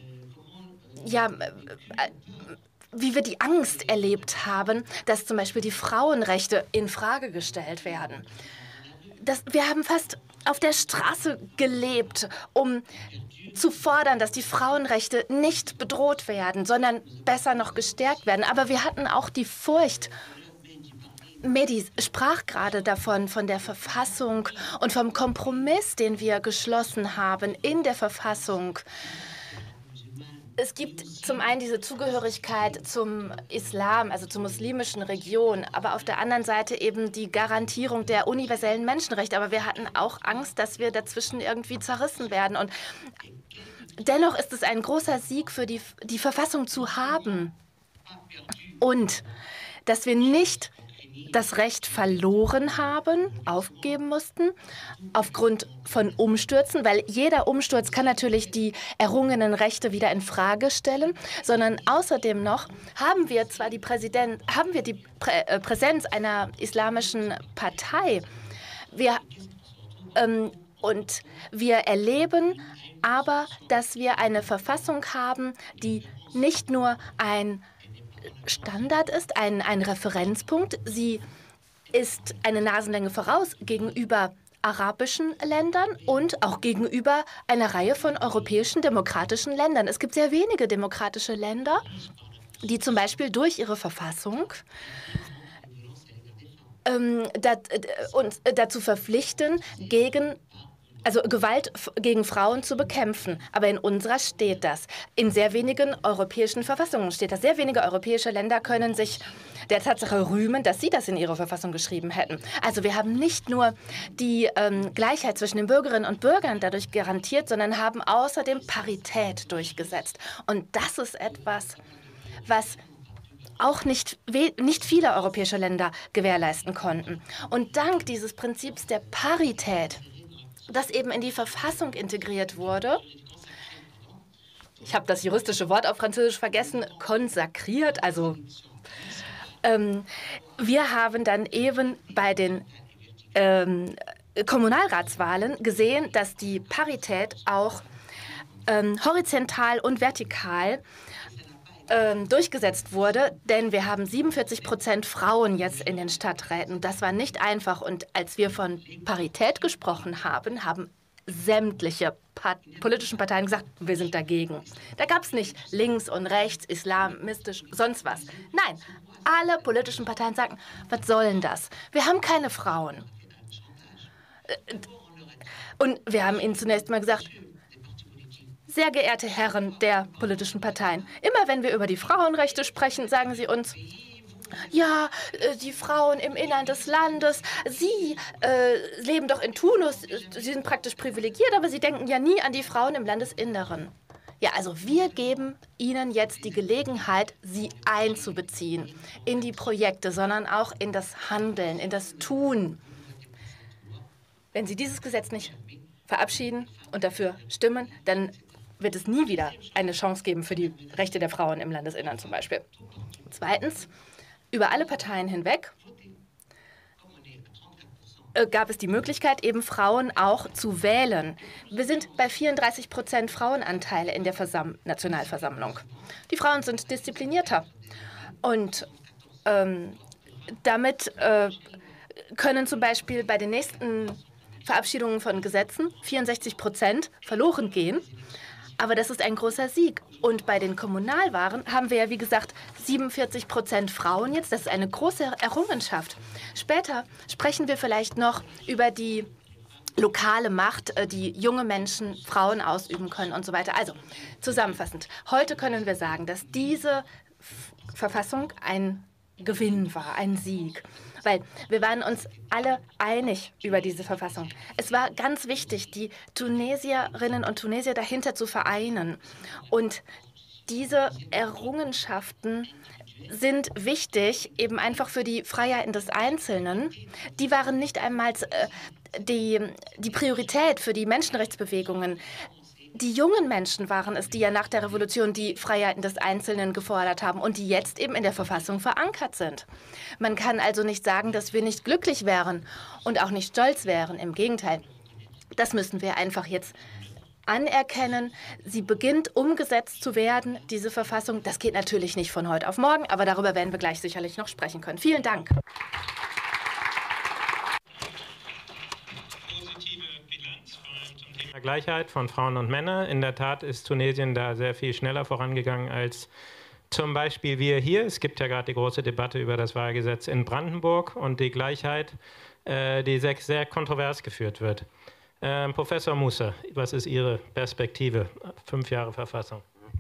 ja, wie wir die Angst erlebt haben, dass zum Beispiel die Frauenrechte in Frage gestellt werden. Wir haben fast auf der Straße gelebt, um zu fordern, dass die Frauenrechte nicht bedroht werden, sondern besser noch gestärkt werden. Aber wir hatten auch die Furcht. Mehdi sprach gerade davon, von der Verfassung und vom Kompromiss, den wir geschlossen haben in der Verfassung. Es gibt zum einen diese Zugehörigkeit zum Islam, also zur muslimischen Region, aber auf der anderen Seite eben die Garantierung der universellen Menschenrechte. Aber wir hatten auch Angst, dass wir dazwischen irgendwie zerrissen werden. Und dennoch ist es ein großer Sieg für die Verfassung zu haben. Und dass wir nicht das Recht verloren haben, aufgeben mussten, aufgrund von Umstürzen, weil jeder Umsturz kann natürlich die errungenen Rechte wieder in Frage stellen, sondern außerdem noch haben wir zwar die Präsenz einer islamischen Partei, und wir erleben aber, dass wir eine Verfassung haben, die nicht nur ein Standard ist, ein Referenzpunkt. Sie ist eine Nasenlänge voraus gegenüber arabischen Ländern und auch gegenüber einer Reihe von europäischen demokratischen Ländern. Es gibt sehr wenige demokratische Länder, die zum Beispiel durch ihre Verfassung uns dazu verpflichten, Gewalt gegen Frauen zu bekämpfen. Aber in unserer steht das. In sehr wenigen europäischen Verfassungen steht das. Sehr wenige europäische Länder können sich der Tatsache rühmen, dass sie das in ihre Verfassung geschrieben hätten. Also wir haben nicht nur die Gleichheit zwischen den Bürgerinnen und Bürgern dadurch garantiert, sondern haben außerdem Parität durchgesetzt. Und das ist etwas, was auch nicht viele europäische Länder gewährleisten konnten. Und dank dieses Prinzips der Parität, das eben in die Verfassung integriert wurde, ich habe das juristische Wort auf Französisch vergessen, konsakriert, also wir haben dann eben bei den Kommunalratswahlen gesehen, dass die Parität auch horizontal und vertikal durchgesetzt wurde, denn wir haben 47% Frauen jetzt in den Stadträten. Das war nicht einfach. Und als wir von Parität gesprochen haben, haben sämtliche politischen Parteien gesagt, wir sind dagegen. Da gab es nicht links und rechts, islamistisch, sonst was. Nein, alle politischen Parteien sagten, was soll denn das? Wir haben keine Frauen. Und wir haben ihnen zunächst mal gesagt, sehr geehrte Herren der politischen Parteien, immer wenn wir über die Frauenrechte sprechen, sagen sie uns, ja, die Frauen im Innern des Landes, sie leben doch in Tunis, sie sind praktisch privilegiert, aber sie denken ja nie an die Frauen im Landesinneren. Ja, also wir geben ihnen jetzt die Gelegenheit, sie einzubeziehen in die Projekte, sondern auch in das Handeln, in das Tun. Wenn sie dieses Gesetz nicht verabschieden und dafür stimmen, dann wird es nie wieder eine Chance geben für die Rechte der Frauen im Landesinnern zum Beispiel. Zweitens, über alle Parteien hinweg gab es die Möglichkeit, eben Frauen auch zu wählen. Wir sind bei 34% Frauenanteil in der Nationalversammlung. Die Frauen sind disziplinierter. Und damit können zum Beispiel bei den nächsten Verabschiedungen von Gesetzen 64% verloren gehen. Aber das ist ein großer Sieg. Und bei den Kommunalwahlen haben wir ja, wie gesagt, 47% Frauen jetzt. Das ist eine große Errungenschaft. Später sprechen wir vielleicht noch über die lokale Macht, die junge Menschen, Frauen ausüben können und so weiter. Also, zusammenfassend, heute können wir sagen, dass diese Verfassung ein Gewinn war, ein Sieg. Weil wir waren uns alle einig über diese Verfassung. Es war ganz wichtig, die Tunesierinnen und Tunesier dahinter zu vereinen. Und diese Errungenschaften sind wichtig, eben einfach für die Freiheiten des Einzelnen. Die waren nicht einmal die Priorität für die Menschenrechtsbewegungen. Die jungen Menschen waren es, die ja nach der Revolution die Freiheiten des Einzelnen gefordert haben und die jetzt eben in der Verfassung verankert sind. Man kann also nicht sagen, dass wir nicht glücklich wären und auch nicht stolz wären. Im Gegenteil, das müssen wir einfach jetzt anerkennen. Sie beginnt umgesetzt zu werden, diese Verfassung. Das geht natürlich nicht von heute auf morgen, aber darüber werden wir gleich sicherlich noch sprechen können. Vielen Dank. Gleichheit von Frauen und Männern. In der Tat ist Tunesien da sehr viel schneller vorangegangen als zum Beispiel wir hier. Es gibt ja gerade die große Debatte über das Wahlgesetz in Brandenburg und die Gleichheit, die sehr kontrovers geführt wird. Professor Musa, was ist Ihre Perspektive? 5 Jahre Verfassung.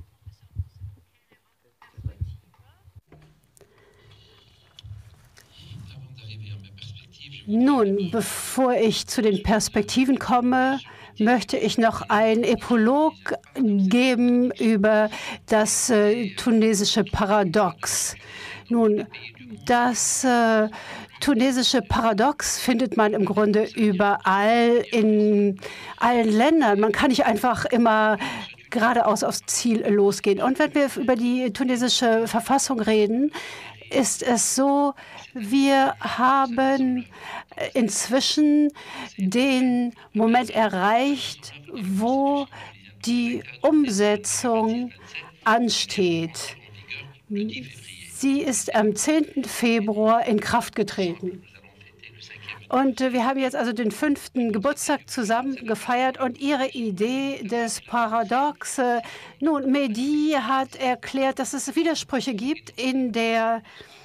Nun, bevor ich zu den Perspektiven komme, möchte ich noch einen Epilog geben über das tunesische Paradox. Nun, das tunesische Paradox findet man im Grunde überall in allen Ländern. Man kann nicht einfach immer geradeaus aufs Ziel losgehen. Und wenn wir über die tunesische Verfassung reden, ist es so, wir haben inzwischen den Moment erreicht, wo die Umsetzung ansteht. Sie ist am 10. Februar in Kraft getreten. Und wir haben jetzt also den 5. Geburtstag zusammen gefeiert und Ihre Idee des Paradox, nun, Mehdi hat erklärt, dass es Widersprüche gibt in der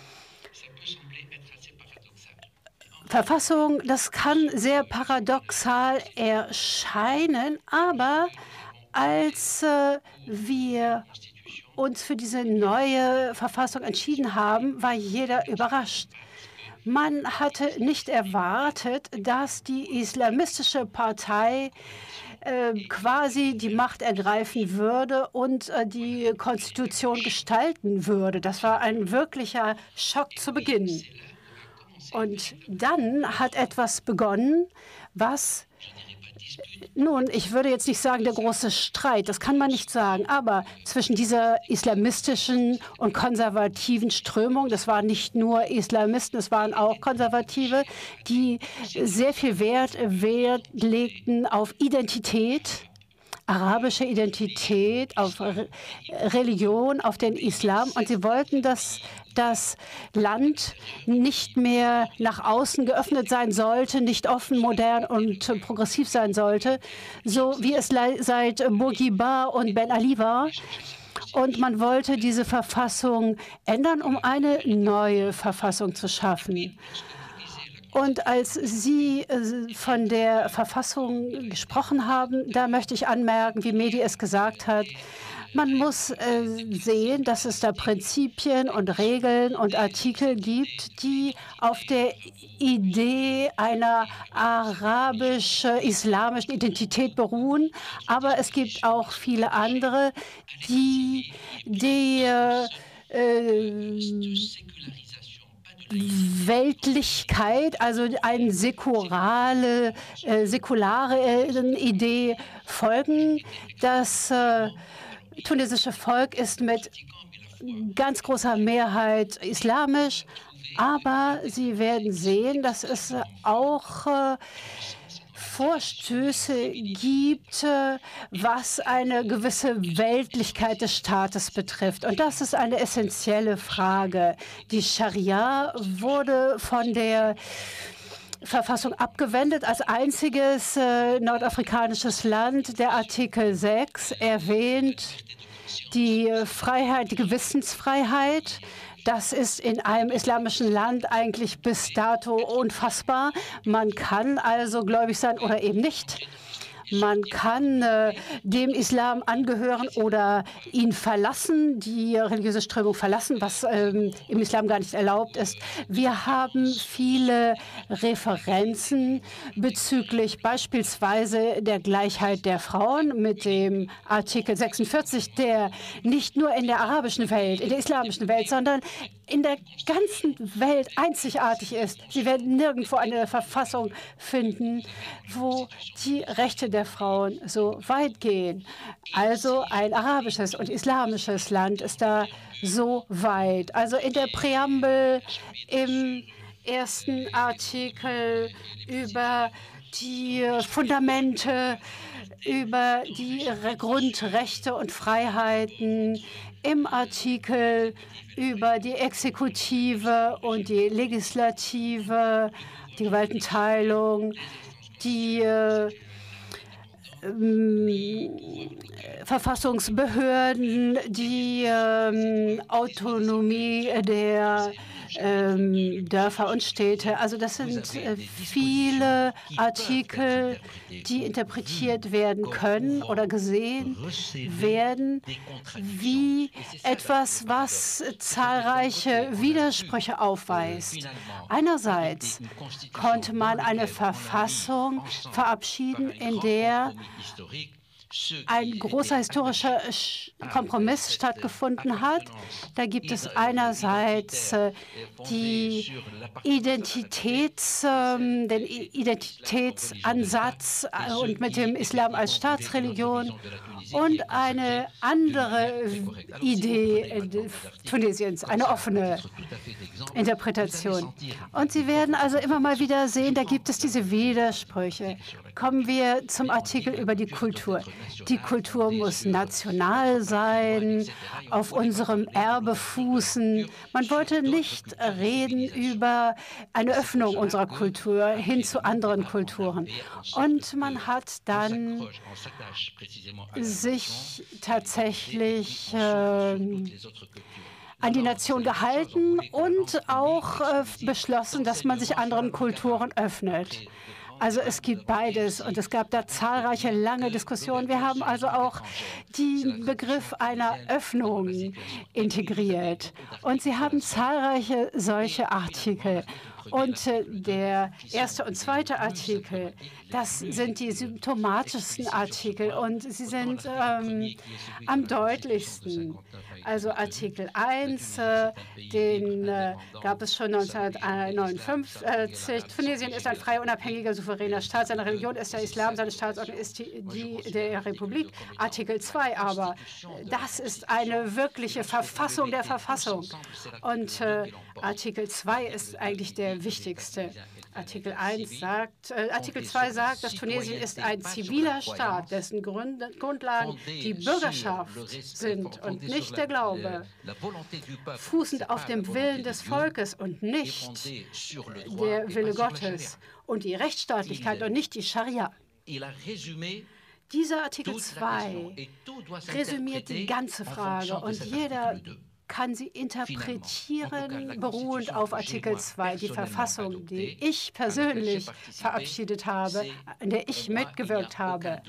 Verfassung. Das kann sehr paradoxal erscheinen, aber als wir uns für diese neue Verfassung entschieden haben, war jeder überrascht. Man hatte nicht erwartet, dass die islamistische Partei quasi die Macht ergreifen würde und die Konstitution gestalten würde. Das war ein wirklicher Schock zu Beginn. Und dann hat etwas begonnen, was, nun, ich würde jetzt nicht sagen, der große Streit, das kann man nicht sagen, aber zwischen dieser islamistischen und konservativen Strömung, das waren nicht nur Islamisten, es waren auch Konservative, die sehr viel Wert legten auf Identität, arabische Identität, auf Religion, auf den Islam. Und sie wollten, dass das Land nicht mehr nach außen geöffnet sein sollte, nicht offen, modern und progressiv sein sollte, so wie es seit Bourguiba und Ben Ali war. Und man wollte diese Verfassung ändern, um eine neue Verfassung zu schaffen. Und als Sie von der Verfassung gesprochen haben, da möchte ich anmerken, wie Mehdi es gesagt hat, man muss sehen, dass es da Prinzipien und Regeln und Artikel gibt, die auf der Idee einer arabisch-islamischen Identität beruhen. Aber es gibt auch viele andere, die Weltlichkeit, also eine säkulare Idee folgen. Das tunesische Volk ist mit ganz großer Mehrheit islamisch, aber Sie werden sehen, dass es auch Vorstöße gibt, was eine gewisse Weltlichkeit des Staates betrifft. Und das ist eine essentielle Frage. Die Scharia wurde von der Verfassung abgewendet. Als einziges nordafrikanisches Land, der Artikel 6 erwähnt die Freiheit, die Gewissensfreiheit. Das ist in einem islamischen Land eigentlich bis dato unfassbar. Man kann also gläubig sein oder eben nicht. Man kann dem Islam angehören oder ihn verlassen, die religiöse Strömung verlassen, was im Islam gar nicht erlaubt ist. Wir haben viele Referenzen bezüglich beispielsweise der Gleichheit der Frauen mit dem Artikel 46, der nicht nur in der arabischen Welt, in der islamischen Welt, sondern in der ganzen Welt einzigartig ist. Sie werden nirgendwo eine Verfassung finden, wo die Rechte der Frauen so weit gehen. Also ein arabisches und islamisches Land ist da so weit. Also in der Präambel im ersten Artikel über die Fundamente, über die Grundrechte und Freiheiten, im Artikel über die Exekutive und die Legislative, die Gewaltenteilung, die Verfassungsbehörden, die Autonomie der Dörfer und Städte. Also das sind viele Artikel, die interpretiert werden können oder gesehen werden wie etwas, was zahlreiche Widersprüche aufweist. Einerseits konnte man eine Verfassung verabschieden, in der ein großer historischer Kompromiss stattgefunden hat. Da gibt es einerseits den Identitätsansatz und mit dem Islam als Staatsreligion und eine andere Idee Tunesiens, eine offene Interpretation. Und Sie werden also immer mal wieder sehen, da gibt es diese Widersprüche. Kommen wir zum Artikel über die Kultur. Die Kultur muss national sein, auf unserem Erbe fußen. Man wollte nicht reden über eine Öffnung unserer Kultur hin zu anderen Kulturen. Und man hat dann sich tatsächlich an die Nation gehalten und auch beschlossen, dass man sich anderen Kulturen öffnet. Also es gibt beides und es gab da zahlreiche lange Diskussionen. Wir haben also auch den Begriff einer Öffnung integriert. Und Sie haben zahlreiche solche Artikel. Und der erste und zweite Artikel, das sind die symptomatischsten Artikel und sie sind am deutlichsten. Also Artikel 1, den gab es schon 1959. Tunesien ist ein freier, unabhängiger, souveräner Staat. Seine Religion ist der Islam, seine Staatsordnung ist die der Republik. Artikel 2 aber, das ist eine wirkliche Verfassung der Verfassung. Und Artikel 2 ist eigentlich der wichtigste. Artikel 2 sagt, dass Tunesien ist ein ziviler Staat, dessen Grundlagen die Bürgerschaft sind und nicht der Glaube, fußend auf dem Willen des Volkes und nicht der Wille Gottes und die Rechtsstaatlichkeit und nicht die Scharia. Dieser Artikel 2 resümiert die ganze Frage und jeder kann sie interpretieren, beruhend auf Artikel 2. Die Verfassung, die ich persönlich verabschiedet habe, in der ich mitgewirkt habe,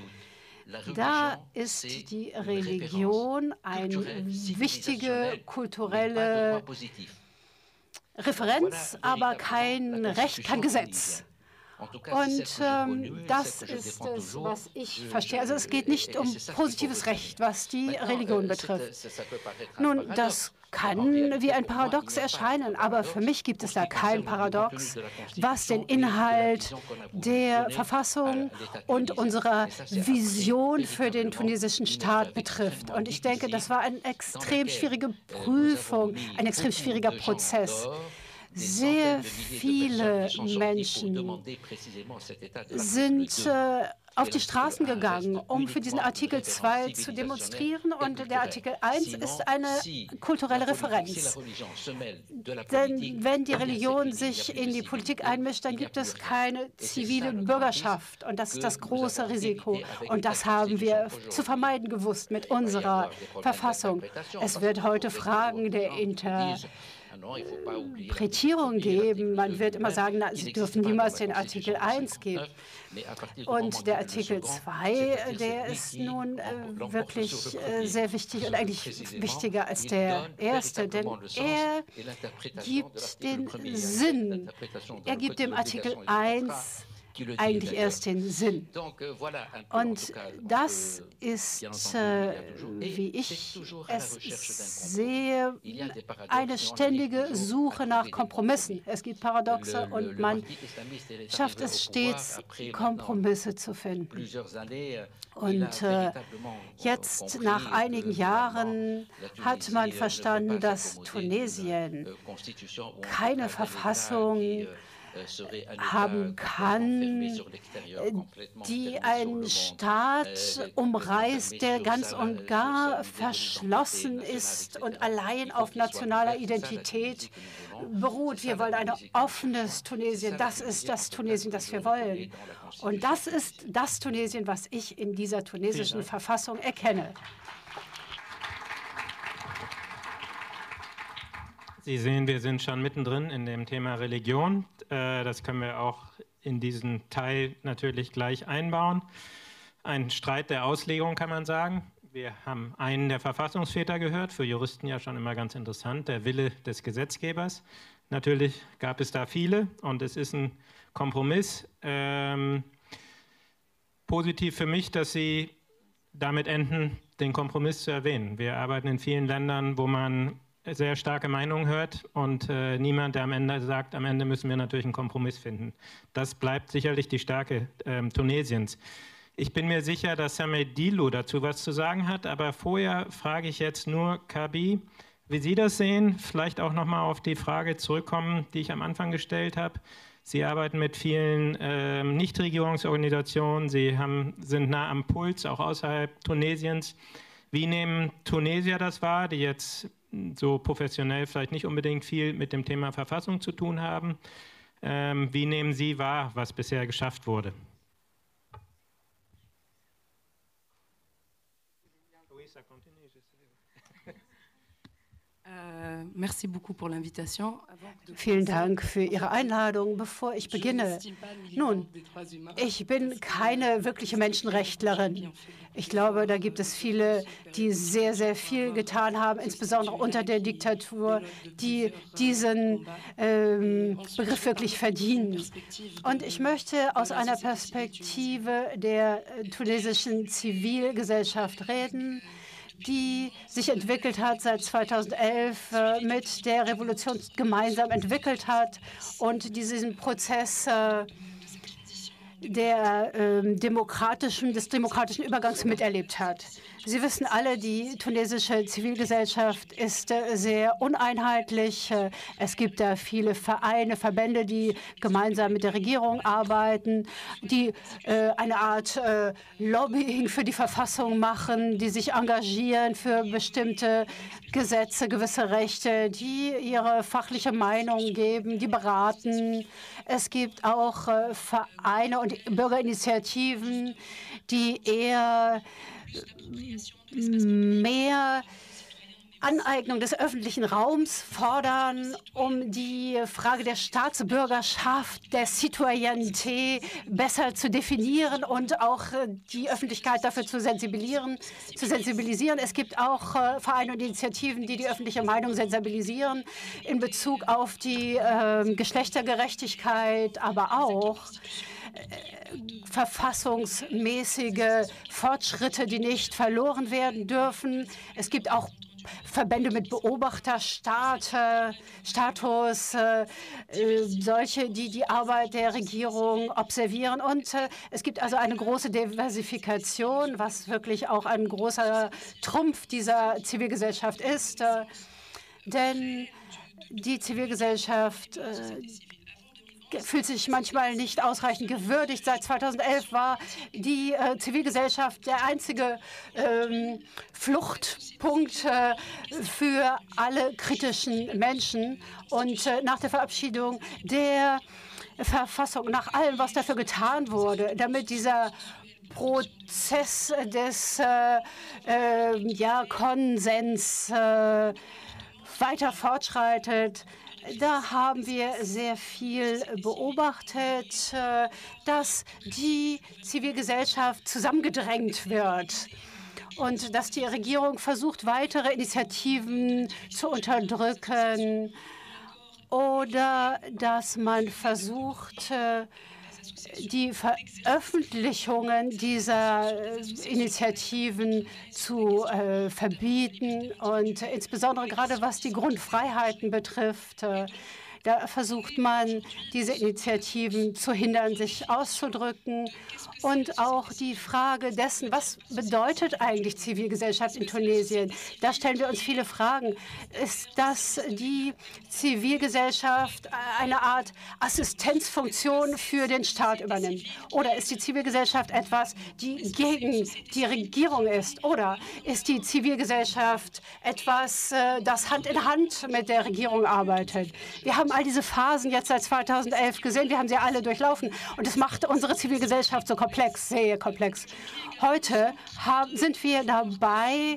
da ist die Religion eine wichtige kulturelle Referenz, aber kein Recht, kein Gesetz. Und das ist es, was ich verstehe. Also es geht nicht um positives Recht, was die Religion betrifft. Nun, das kann wie ein Paradox erscheinen, aber für mich gibt es da kein Paradox, was den Inhalt der Verfassung und unserer Vision für den tunesischen Staat betrifft. Und ich denke, das war eine extrem schwierige Prüfung, ein extrem schwieriger Prozess. Sehr viele Menschen sind auf die Straßen gegangen, um für diesen Artikel 2 zu demonstrieren. Und der Artikel 1 ist eine kulturelle Referenz. Denn wenn die Religion sich in die Politik einmischt, dann gibt es keine zivile Bürgerschaft. Und das ist das große Risiko. Und das haben wir zu vermeiden gewusst mit unserer Verfassung. Es wird heute Fragen der Interpretierung geben. Man wird immer sagen, na, Sie dürfen niemals den Artikel 1 geben. Und der Artikel 2, der ist nun wirklich sehr wichtig und eigentlich wichtiger als der erste, denn er gibt den Sinn. Er gibt dem Artikel 1 eigentlich erst den Sinn. Und das ist, wie ich es sehe, eine ständige Suche nach Kompromissen. Es gibt Paradoxe und man schafft es stets, Kompromisse zu finden. Und jetzt, nach einigen Jahren, hat man verstanden, dass Tunesien keine Verfassung haben kann, die einen Staat umreißt, der ganz und gar verschlossen ist und allein auf nationaler Identität beruht. Wir wollen ein offenes Tunesien. Das ist das Tunesien, das wir wollen. Und das ist das Tunesien, was ich in dieser tunesischen Verfassung erkenne. Sie sehen, wir sind schon mittendrin in dem Thema Religion. Das können wir auch in diesen Teil natürlich gleich einbauen. Ein Streit der Auslegung, kann man sagen. Wir haben einen der Verfassungsväter gehört, für Juristen ja schon immer ganz interessant, der Wille des Gesetzgebers. Natürlich gab es da viele und es ist ein Kompromiss. Positiv für mich, dass Sie damit enden, den Kompromiss zu erwähnen. Wir arbeiten in vielen Ländern, wo man sehr starke Meinungen hört und niemand, der am Ende sagt, am Ende müssen wir natürlich einen Kompromiss finden. Das bleibt sicherlich die Stärke Tunesiens. Ich bin mir sicher, dass Samed Dilou dazu was zu sagen hat, aber vorher frage ich jetzt nur Kabi, wie Sie das sehen, vielleicht auch nochmal auf die Frage zurückkommen, die ich am Anfang gestellt habe. Sie arbeiten mit vielen Nichtregierungsorganisationen, Sie sind nah am Puls, auch außerhalb Tunesiens. Wie nehmen Tunesier das wahr, die jetzt so professionell vielleicht nicht unbedingt viel mit dem Thema Verfassung zu tun haben? Wie nehmen Sie wahr, was bisher geschafft wurde? Vielen Dank für Ihre Einladung. Bevor ich beginne, nun, ich bin keine wirkliche Menschenrechtlerin. Ich glaube, da gibt es viele, die sehr, sehr viel getan haben, insbesondere unter der Diktatur, die diesen Begriff wirklich verdienen. Und ich möchte aus einer Perspektive der tunesischen Zivilgesellschaft reden, die sich entwickelt hat seit 2011, mit der Revolution gemeinsam entwickelt hat und diesen Prozess des demokratischen Übergangs miterlebt hat. Sie wissen alle, die tunesische Zivilgesellschaft ist sehr uneinheitlich. Es gibt da viele Vereine, Verbände, die gemeinsam mit der Regierung arbeiten, die eine Art Lobbying für die Verfassung machen, die sich engagieren für bestimmte Gesetze, gewisse Rechte, die ihre fachliche Meinung geben, die beraten. Es gibt auch Vereine und Bürgerinitiativen, die eher mehr Aneignung des öffentlichen Raums fordern, um die Frage der Staatsbürgerschaft, der Citoyenneté besser zu definieren und auch die Öffentlichkeit dafür zu sensibilisieren. Es gibt auch Vereine und Initiativen, die die öffentliche Meinung sensibilisieren in Bezug auf die Geschlechtergerechtigkeit, aber auch verfassungsmäßige Fortschritte, die nicht verloren werden dürfen. Es gibt auch Verbände mit Beobachterstatus, solche, die die Arbeit der Regierung observieren. Und es gibt also eine große Diversifikation, was wirklich auch ein großer Trumpf dieser Zivilgesellschaft ist. Denn die Zivilgesellschaft fühlt sich manchmal nicht ausreichend gewürdigt. Seit 2011 war die Zivilgesellschaft der einzige Fluchtpunkt für alle kritischen Menschen. Und nach der Verabschiedung der Verfassung, nach allem, was dafür getan wurde, damit dieser Prozess des Konsens weiter fortschreitet, da haben wir sehr viel beobachtet, dass die Zivilgesellschaft zusammengedrängt wird und dass die Regierung versucht, weitere Initiativen zu unterdrücken oder dass man versucht, die Veröffentlichungen dieser Initiativen zu verbieten und insbesondere gerade was die Grundfreiheiten betrifft. Da versucht man, diese Initiativen zu hindern, sich auszudrücken. Und auch die Frage dessen, was bedeutet eigentlich Zivilgesellschaft in Tunesien? Da stellen wir uns viele Fragen. Ist das die Zivilgesellschaft eine Art Assistenzfunktion für den Staat übernimmt? Oder ist die Zivilgesellschaft etwas, die gegen die Regierung ist? Oder ist die Zivilgesellschaft etwas, das Hand in Hand mit der Regierung arbeitet? Wir haben all diese Phasen jetzt seit 2011 gesehen. Wir haben sie alle durchlaufen. Und das macht unsere Zivilgesellschaft so komplex, sehr komplex. Heute sind wir dabei,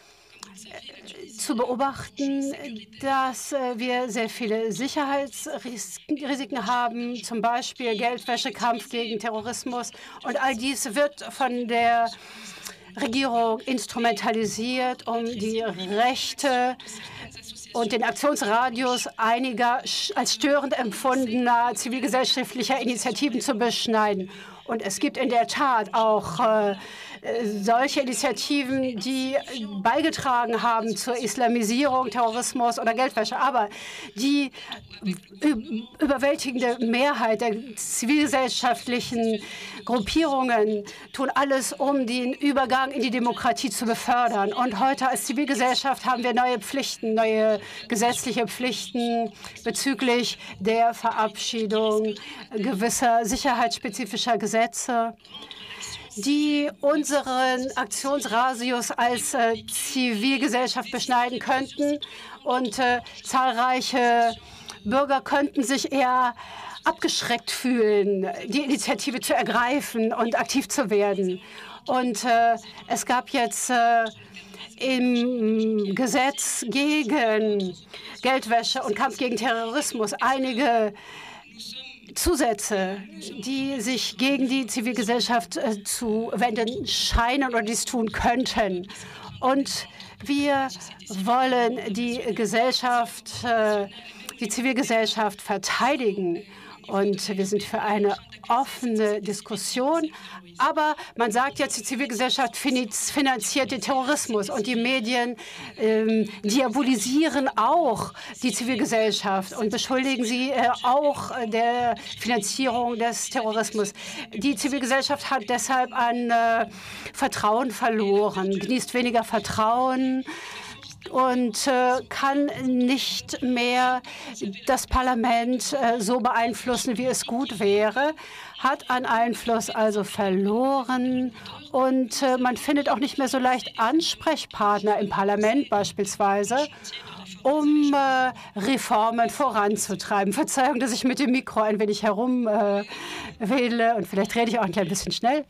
zu beobachten, dass wir sehr viele Sicherheitsrisiken haben, zum Beispiel Geldwäsche, Kampf gegen Terrorismus. Und all dies wird von der Regierung instrumentalisiert, um die Rechte und den Aktionsradius einiger als störend empfundener zivilgesellschaftlicher Initiativen zu beschneiden. Und es gibt in der Tat auch solche Initiativen, die beigetragen haben zur Islamisierung, Terrorismus oder Geldwäsche. Aber die überwältigende Mehrheit der zivilgesellschaftlichen Gruppierungen tun alles, um den Übergang in die Demokratie zu befördern. Und heute als Zivilgesellschaft haben wir neue Pflichten, neue gesetzliche Pflichten bezüglich der Verabschiedung gewisser sicherheitsspezifischer Gesetze, die unseren Aktionsradius als Zivilgesellschaft beschneiden könnten. Und zahlreiche Bürger könnten sich eher abgeschreckt fühlen, die Initiative zu ergreifen und aktiv zu werden. Und es gab jetzt im Gesetz gegen Geldwäsche und Kampf gegen Terrorismus einige Zusätze, die sich gegen die Zivilgesellschaft zu wenden scheinen oder dies tun könnten. Und wir wollen die Zivilgesellschaft verteidigen Und wir sind für eine offene Diskussion. Aber man sagt jetzt, die Zivilgesellschaft finanziert den Terrorismus und die Medien diabolisieren auch die Zivilgesellschaft und beschuldigen sie auch der Finanzierung des Terrorismus. Die Zivilgesellschaft hat deshalb an Vertrauen verloren, genießt weniger Vertrauen und kann nicht mehr das Parlament so beeinflussen, wie es gut wäre, hat an Einfluss also verloren. Und man findet auch nicht mehr so leicht Ansprechpartner im Parlament beispielsweise, um Reformen voranzutreiben. Verzeihung, dass ich mit dem Mikro ein wenig herumwedle und vielleicht rede ich auch ein klein bisschen schnell.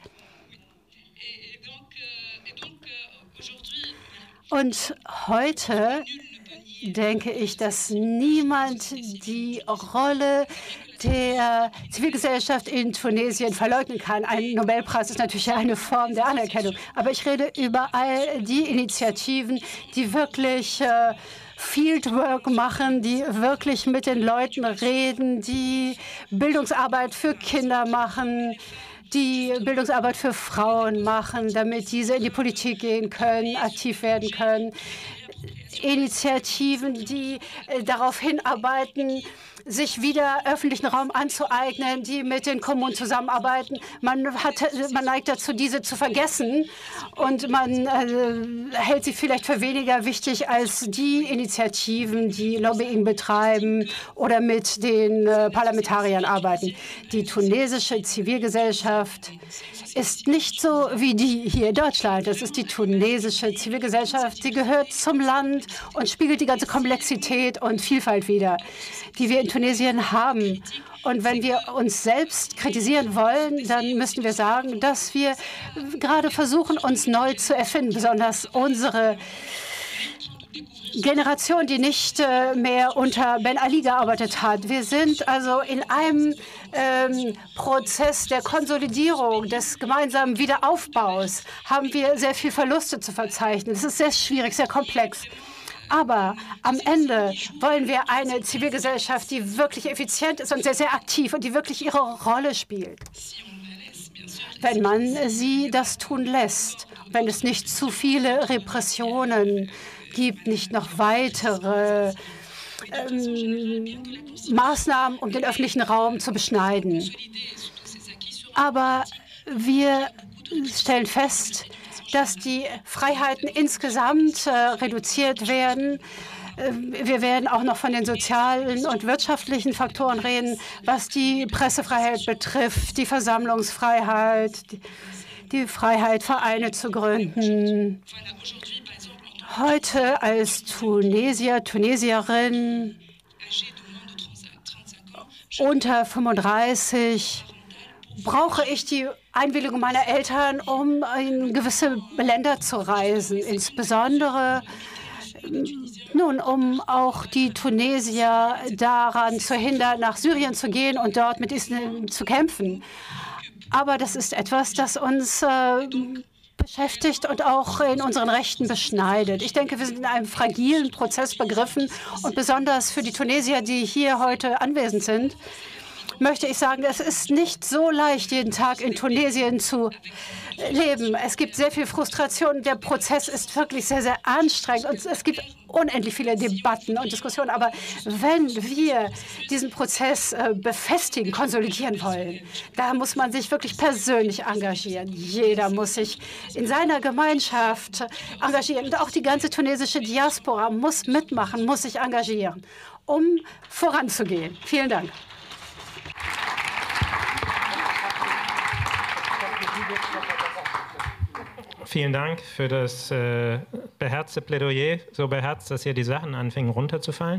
Und heute denke ich, dass niemand die Rolle der Zivilgesellschaft in Tunesien verleugnen kann. Ein Nobelpreis ist natürlich eine Form der Anerkennung. Aber ich rede über all die Initiativen, die wirklich Fieldwork machen, die wirklich mit den Leuten reden, die Bildungsarbeit für Kinder machen, die Bildungsarbeit für Frauen machen, damit diese in die Politik gehen können, aktiv werden können. Initiativen, die darauf hinarbeiten, sich wieder öffentlichen Raum anzueignen, die mit den Kommunen zusammenarbeiten. Man neigt dazu, diese zu vergessen und man hält sie vielleicht für weniger wichtig als die Initiativen, die Lobbying betreiben oder mit den Parlamentariern arbeiten. Die tunesische Zivilgesellschaft ist nicht so wie die hier in Deutschland. Das ist die tunesische Zivilgesellschaft, die gehört zum Land und spiegelt die ganze Komplexität und Vielfalt wider, die wir in Tunesien haben. Und wenn wir uns selbst kritisieren wollen, dann müssen wir sagen, dass wir gerade versuchen, uns neu zu erfinden, besonders unsere Generation, die nicht mehr unter Ben Ali gearbeitet hat. Wir sind also in einem Prozess der Konsolidierung, des gemeinsamen Wiederaufbaus, haben wir sehr viel Verluste zu verzeichnen. Das ist sehr schwierig, sehr komplex. Aber am Ende wollen wir eine Zivilgesellschaft, die wirklich effizient ist und sehr, sehr aktiv und die wirklich ihre Rolle spielt. Wenn man sie das tun lässt, wenn es nicht zu viele Repressionen gibt, nicht noch weitere Maßnahmen, um den öffentlichen Raum zu beschneiden. Aber wir stellen fest, dass die Freiheiten insgesamt reduziert werden. Wir werden auch noch von den sozialen und wirtschaftlichen Faktoren reden, was die Pressefreiheit betrifft, die Versammlungsfreiheit, die Freiheit, Vereine zu gründen. Heute als Tunesier, Tunesierin unter 35 brauche ich die Einwilligung meiner Eltern, um in gewisse Länder zu reisen, insbesondere nun, um auch die Tunesier daran zu hindern, nach Syrien zu gehen und dort mit Islam zu kämpfen. Aber das ist etwas, das uns beschäftigt und auch in unseren Rechten beschneidet. Ich denke, wir sind in einem fragilen Prozess begriffen und besonders für die Tunesier, die hier heute anwesend sind, möchte ich sagen, es ist nicht so leicht, jeden Tag in Tunesien zu leben. Es gibt sehr viel Frustration. Der Prozess ist wirklich sehr, sehr anstrengend und es gibt unendlich viele Debatten und Diskussionen. Aber wenn wir diesen Prozess befestigen, konsolidieren wollen, da muss man sich wirklich persönlich engagieren. Jeder muss sich in seiner Gemeinschaft engagieren. Und auch die ganze tunesische Diaspora muss mitmachen, muss sich engagieren, um voranzugehen. Vielen Dank. Vielen Dank für das beherzte Plädoyer, so beherzt, dass hier die Sachen anfingen runterzufallen.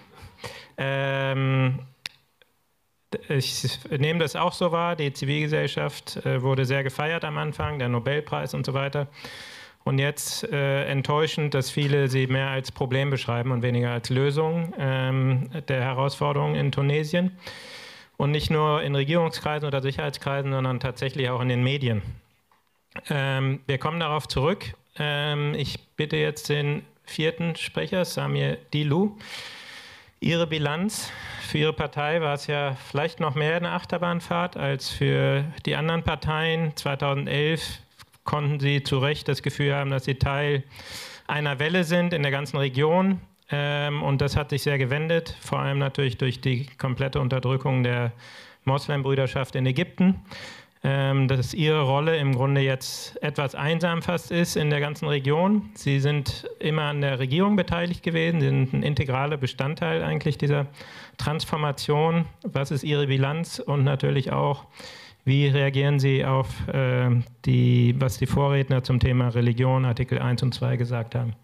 Ich nehme das auch so wahr, die Zivilgesellschaft wurde sehr gefeiert am Anfang, der Nobelpreis und so weiter. Und jetzt enttäuschend, dass viele sie mehr als Problem beschreiben und weniger als Lösung der Herausforderungen in Tunesien. Und nicht nur in Regierungskreisen oder Sicherheitskreisen, sondern tatsächlich auch in den Medien. Wir kommen darauf zurück. Ich bitte jetzt den vierten Sprecher, Samir Dilou, Ihre Bilanz für Ihre Partei war es ja vielleicht noch mehr eine Achterbahnfahrt als für die anderen Parteien. 2011 konnten Sie zu Recht das Gefühl haben, dass Sie Teil einer Welle sind in der ganzen Region. Und das hat sich sehr gewendet, vor allem natürlich durch die komplette Unterdrückung der Moslembrüderschaft in Ägypten. Dass Ihre Rolle im Grunde jetzt etwas einsam fast ist in der ganzen Region. Sie sind immer an der Regierung beteiligt gewesen, Sie sind ein integraler Bestandteil eigentlich dieser Transformation. Was ist Ihre Bilanz und natürlich auch, wie reagieren Sie auf was die Vorredner zum Thema Religion, Artikel 1 und 2 gesagt haben?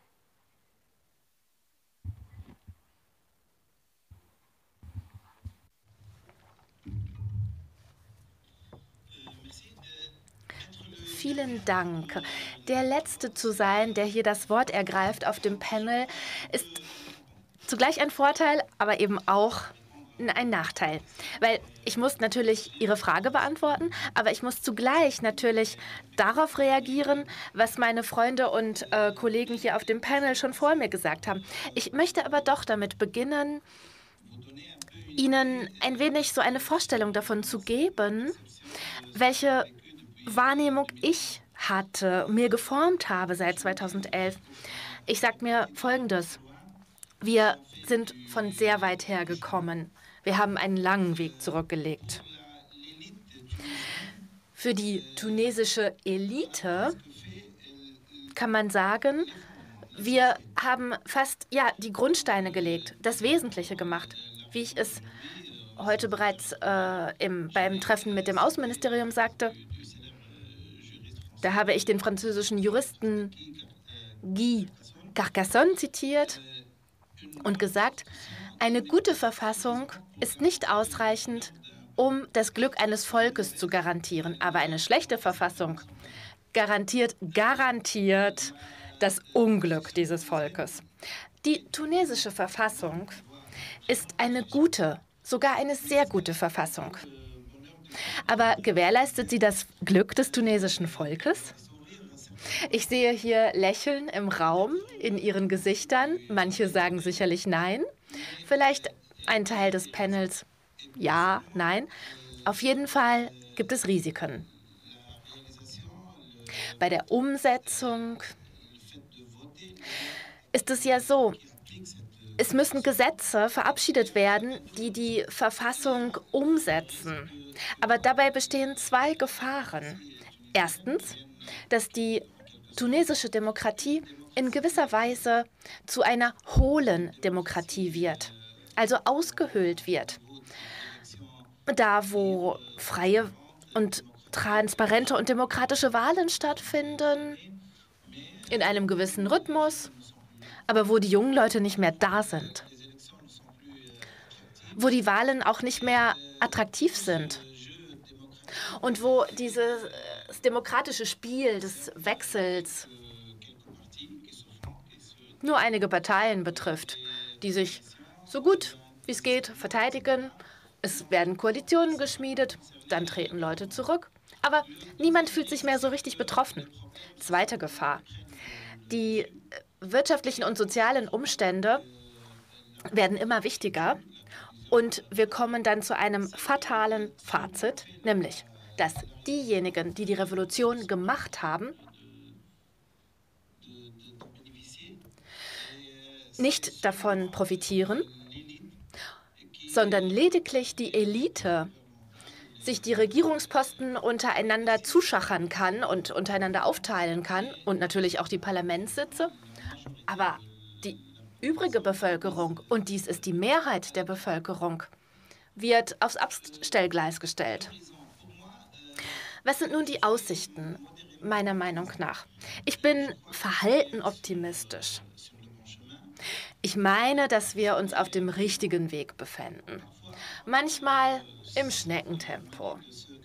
Vielen Dank. Der Letzte zu sein, der hier das Wort ergreift auf dem Panel, ist zugleich ein Vorteil, aber eben auch ein Nachteil. Weil ich muss natürlich Ihre Frage beantworten, aber ich muss zugleich natürlich darauf reagieren, was meine Freunde und Kollegen hier auf dem Panel schon vor mir gesagt haben. Ich möchte aber doch damit beginnen, Ihnen ein wenig so eine Vorstellung davon zu geben, welche Wahrnehmung ich hatte, mir geformt habe seit 2011. Ich sage mir Folgendes. Wir sind von sehr weit her gekommen. Wir haben einen langen Weg zurückgelegt. Für die tunesische Elite kann man sagen, wir haben fast die Grundsteine gelegt, das Wesentliche gemacht, wie ich es heute bereits beim Treffen mit dem Außenministerium sagte. Da habe ich den französischen Juristen Guy Carcassonne zitiert und gesagt, eine gute Verfassung ist nicht ausreichend, um das Glück eines Volkes zu garantieren. Aber eine schlechte Verfassung garantiert das Unglück dieses Volkes. Die tunesische Verfassung ist eine gute, sogar eine sehr gute Verfassung. Aber gewährleistet sie das Glück des tunesischen Volkes? Ich sehe hier Lächeln im Raum, in Ihren Gesichtern. Manche sagen sicherlich nein. Vielleicht ein Teil des Panels ja, nein. Auf jeden Fall gibt es Risiken. Bei der Umsetzung ist es ja so, es müssen Gesetze verabschiedet werden, die die Verfassung umsetzen. Aber dabei bestehen zwei Gefahren. Erstens, dass die tunesische Demokratie in gewisser Weise zu einer hohlen Demokratie wird, also ausgehöhlt wird. Da, wo freie und transparente und demokratische Wahlen stattfinden, in einem gewissen Rhythmus, aber wo die jungen Leute nicht mehr da sind, wo die Wahlen auch nicht mehr attraktiv sind und wo dieses demokratische Spiel des Wechsels nur einige Parteien betrifft, die sich so gut wie es geht verteidigen. Es werden Koalitionen geschmiedet, dann treten Leute zurück, aber niemand fühlt sich mehr so richtig betroffen. Zweite Gefahr. Die wirtschaftlichen und sozialen Umstände werden immer wichtiger und wir kommen dann zu einem fatalen Fazit, nämlich, dass diejenigen, die die Revolution gemacht haben, nicht davon profitieren, sondern lediglich die Elite sich die Regierungsposten untereinander zuschachern kann und untereinander aufteilen kann und natürlich auch die Parlamentssitze. Aber die übrige Bevölkerung, und dies ist die Mehrheit der Bevölkerung, wird aufs Abstellgleis gestellt. Was sind nun die Aussichten, meiner Meinung nach? Ich bin verhalten optimistisch. Ich meine, dass wir uns auf dem richtigen Weg befinden. Manchmal im Schneckentempo.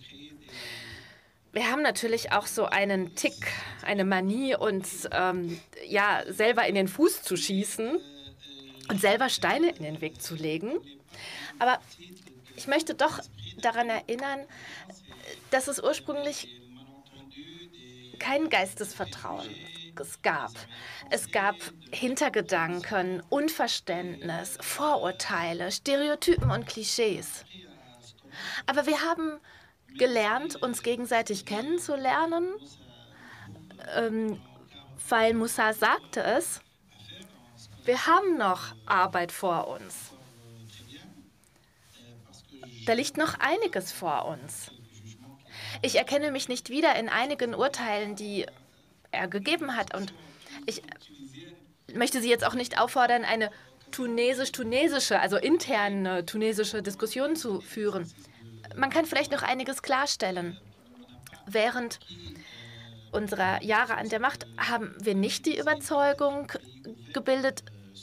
Wir haben natürlich auch so einen Tick, eine Manie, uns selber in den Fuß zu schießen und selber Steine in den Weg zu legen. Aber ich möchte doch daran erinnern, dass es ursprünglich kein Geist des Vertrauens es gab. Es gab Hintergedanken, Unverständnis, Vorurteile, Stereotypen und Klischees. Aber wir haben gelernt, uns gegenseitig kennenzulernen, weil Moussa sagte es, wir haben noch Arbeit vor uns. Da liegt noch einiges vor uns. Ich erkenne mich nicht wieder in einigen Urteilen, die er gegeben hat. Und ich möchte Sie jetzt auch nicht auffordern, eine tunesisch-tunesische, also interne tunesische Diskussion zu führen. Man kann vielleicht noch einiges klarstellen. Während unserer Jahre an der Macht haben wir nicht die Überzeugung gebildet,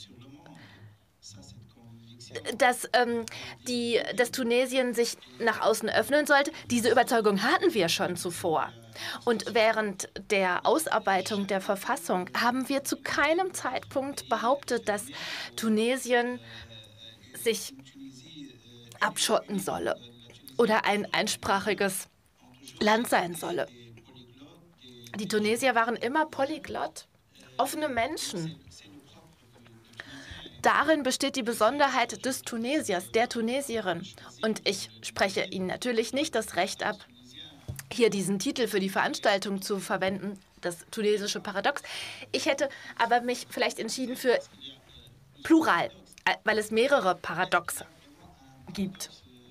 dass Tunesien sich nach außen öffnen sollte. Diese Überzeugung hatten wir schon zuvor. Und während der Ausarbeitung der Verfassung haben wir zu keinem Zeitpunkt behauptet, dass Tunesien sich abschotten solle oder ein einsprachiges Land sein solle. Die Tunesier waren immer polyglott, offene Menschen. Darin besteht die Besonderheit des Tunesiers, der Tunesierin. Und ich spreche Ihnen natürlich nicht das Recht ab, hier diesen Titel für die Veranstaltung zu verwenden, das tunesische Paradox. Ich hätte aber mich vielleicht entschieden für Plural, weil es mehrere Paradoxe gibt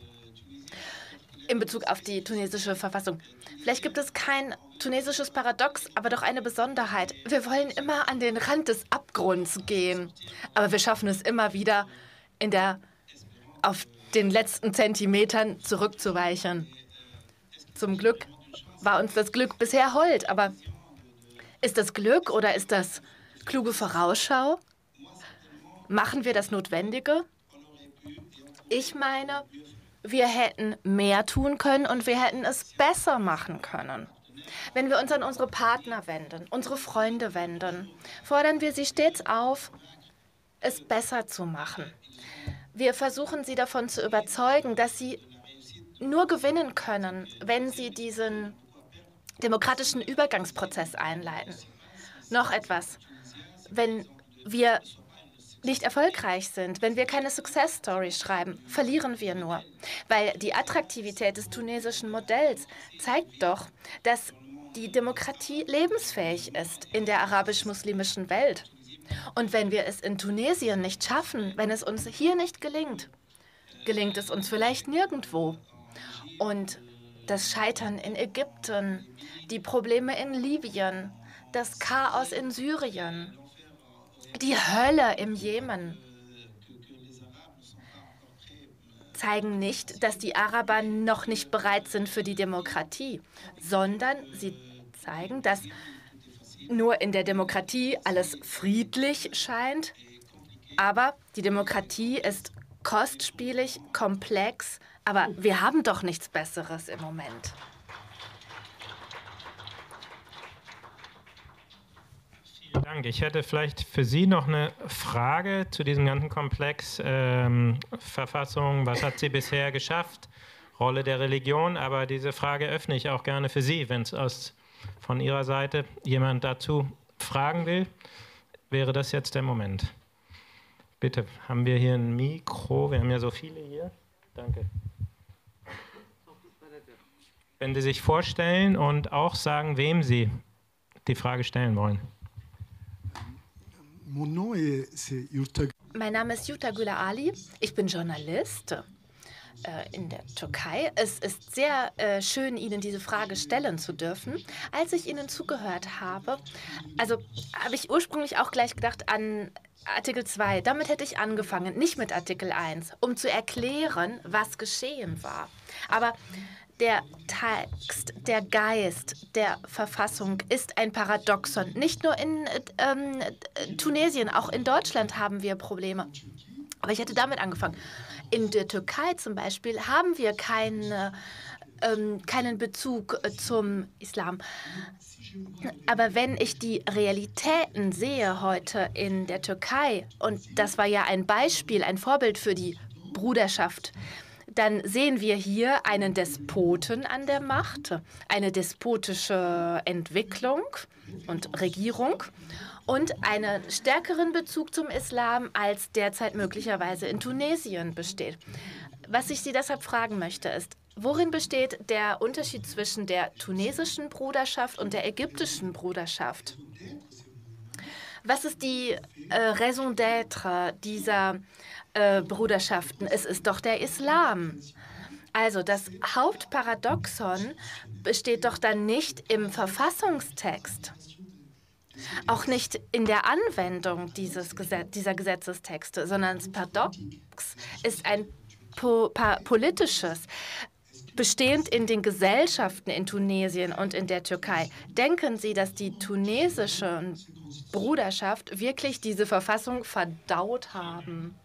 in Bezug auf die tunesische Verfassung. Vielleicht gibt es kein tunesisches Paradox, aber doch eine Besonderheit. Wir wollen immer an den Rand des Abgrunds gehen, aber wir schaffen es immer wieder, auf den letzten Zentimetern zurückzuweichen. Zum Glück war uns das Glück bisher hold, aber ist das Glück oder ist das kluge Vorausschau? Machen wir das Notwendige? Ich meine, wir hätten mehr tun können und wir hätten es besser machen können. Wenn wir uns an unsere Partner wenden, unsere Freunde wenden, fordern wir sie stets auf, es besser zu machen. Wir versuchen sie davon zu überzeugen, dass sie nur gewinnen können, wenn sie diesen demokratischen Übergangsprozess einleiten. Noch etwas. Wenn wir nicht erfolgreich sind, wenn wir keine Success Story schreiben, verlieren wir nur. Weil die Attraktivität des tunesischen Modells zeigt doch, dass die Demokratie lebensfähig ist in der arabisch-muslimischen Welt. Und wenn wir es in Tunesien nicht schaffen, wenn es uns hier nicht gelingt, gelingt es uns vielleicht nirgendwo. Und das Scheitern in Ägypten, die Probleme in Libyen, das Chaos in Syrien, die Hölle im Jemen zeigen nicht, dass die Araber noch nicht bereit sind für die Demokratie, sondern sie zeigen, dass nur in der Demokratie alles friedlich scheint, aber die Demokratie ist kostspielig, komplex, aber wir haben doch nichts Besseres im Moment. Vielen Dank. Ich hätte vielleicht für Sie noch eine Frage zu diesem ganzen Komplex Verfassung. Was hat sie bisher geschafft? Rolle der Religion. Aber diese Frage öffne ich auch gerne für Sie, wenn es von Ihrer Seite jemand dazu fragen will. Wäre das jetzt der Moment? Bitte, haben wir hier ein Mikro? Wir haben ja so viele hier. Danke. Wenn Sie sich vorstellen und auch sagen, wem Sie die Frage stellen wollen. Mein Name ist Jutta Güler Ali. Ich bin Journalist in der Türkei. Es ist sehr schön, Ihnen diese Frage stellen zu dürfen. Als ich Ihnen zugehört habe, also habe ich ursprünglich auch gleich gedacht an Artikel 2. Damit hätte ich angefangen, nicht mit Artikel 1, um zu erklären, was geschehen war. Aber der Text, der Geist der Verfassung ist ein Paradoxon. Nicht nur in Tunesien, auch in Deutschland haben wir Probleme. Aber ich hätte damit angefangen. In der Türkei zum Beispiel haben wir keinen Bezug zum Islam. Aber wenn ich die Realitäten sehe heute in der Türkei, und das war ja ein Beispiel, ein Vorbild für die Bruderschaft, dann sehen wir hier einen Despoten an der Macht, eine despotische Entwicklung und Regierung und einen stärkeren Bezug zum Islam, als derzeit möglicherweise in Tunesien besteht. Was ich Sie deshalb fragen möchte, ist, worin besteht der Unterschied zwischen der tunesischen Bruderschaft und der ägyptischen Bruderschaft? Was ist die Raison d'être dieser Bruderschaften? Es ist doch der Islam. Also das Hauptparadoxon besteht doch dann nicht im Verfassungstext, auch nicht in der Anwendung dieser Gesetzestexte, sondern das Paradox ist ein politisches, bestehend in den Gesellschaften in Tunesien und in der Türkei. Denken Sie, dass die tunesische Bruderschaft wirklich diese Verfassung verdaut haben?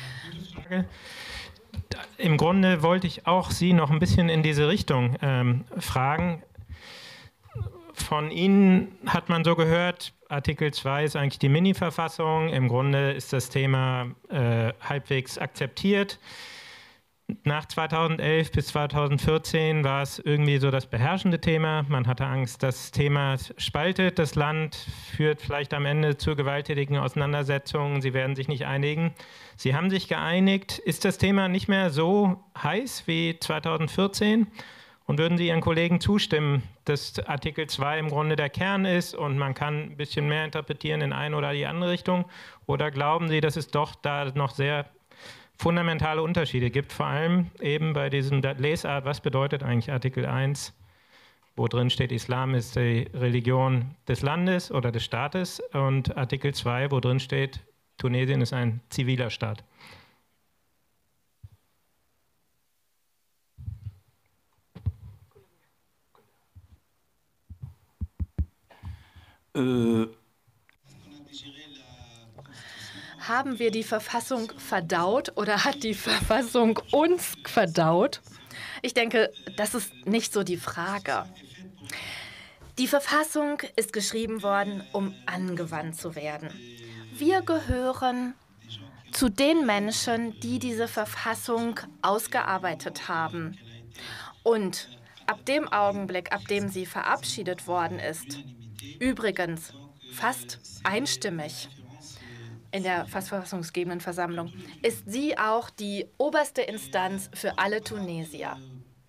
Im Grunde wollte ich auch Sie noch ein bisschen in diese Richtung fragen. Von Ihnen hat man so gehört, Artikel 2 ist eigentlich die Mini-Verfassung. Im Grunde ist das Thema halbwegs akzeptiert. Nach 2011 bis 2014 war es irgendwie so das beherrschende Thema. Man hatte Angst, das Thema spaltet das Land, führt vielleicht am Ende zu gewalttätigen Auseinandersetzungen. Sie werden sich nicht einigen. Sie haben sich geeinigt. Ist das Thema nicht mehr so heiß wie 2014? Und würden Sie Ihren Kollegen zustimmen, dass Artikel 2 im Grunde der Kern ist und man kann ein bisschen mehr interpretieren in eine oder die andere Richtung? Oder glauben Sie, dass es doch da noch sehr fundamentale Unterschiede gibt, vor allem eben bei diesem Lesart, was bedeutet eigentlich Artikel 1, wo drin steht, Islam ist die Religion des Landes oder des Staates, und Artikel 2, wo drin steht, Tunesien ist ein ziviler Staat. Haben wir die Verfassung verdaut oder hat die Verfassung uns verdaut? Ich denke, das ist nicht so die Frage. Die Verfassung ist geschrieben worden, um angewandt zu werden. Wir gehören zu den Menschen, die diese Verfassung ausgearbeitet haben. Und ab dem Augenblick, ab dem sie verabschiedet worden ist, übrigens fast einstimmig in der fast verfassungsgebenden Versammlung, ist sie auch die oberste Instanz für alle Tunesier.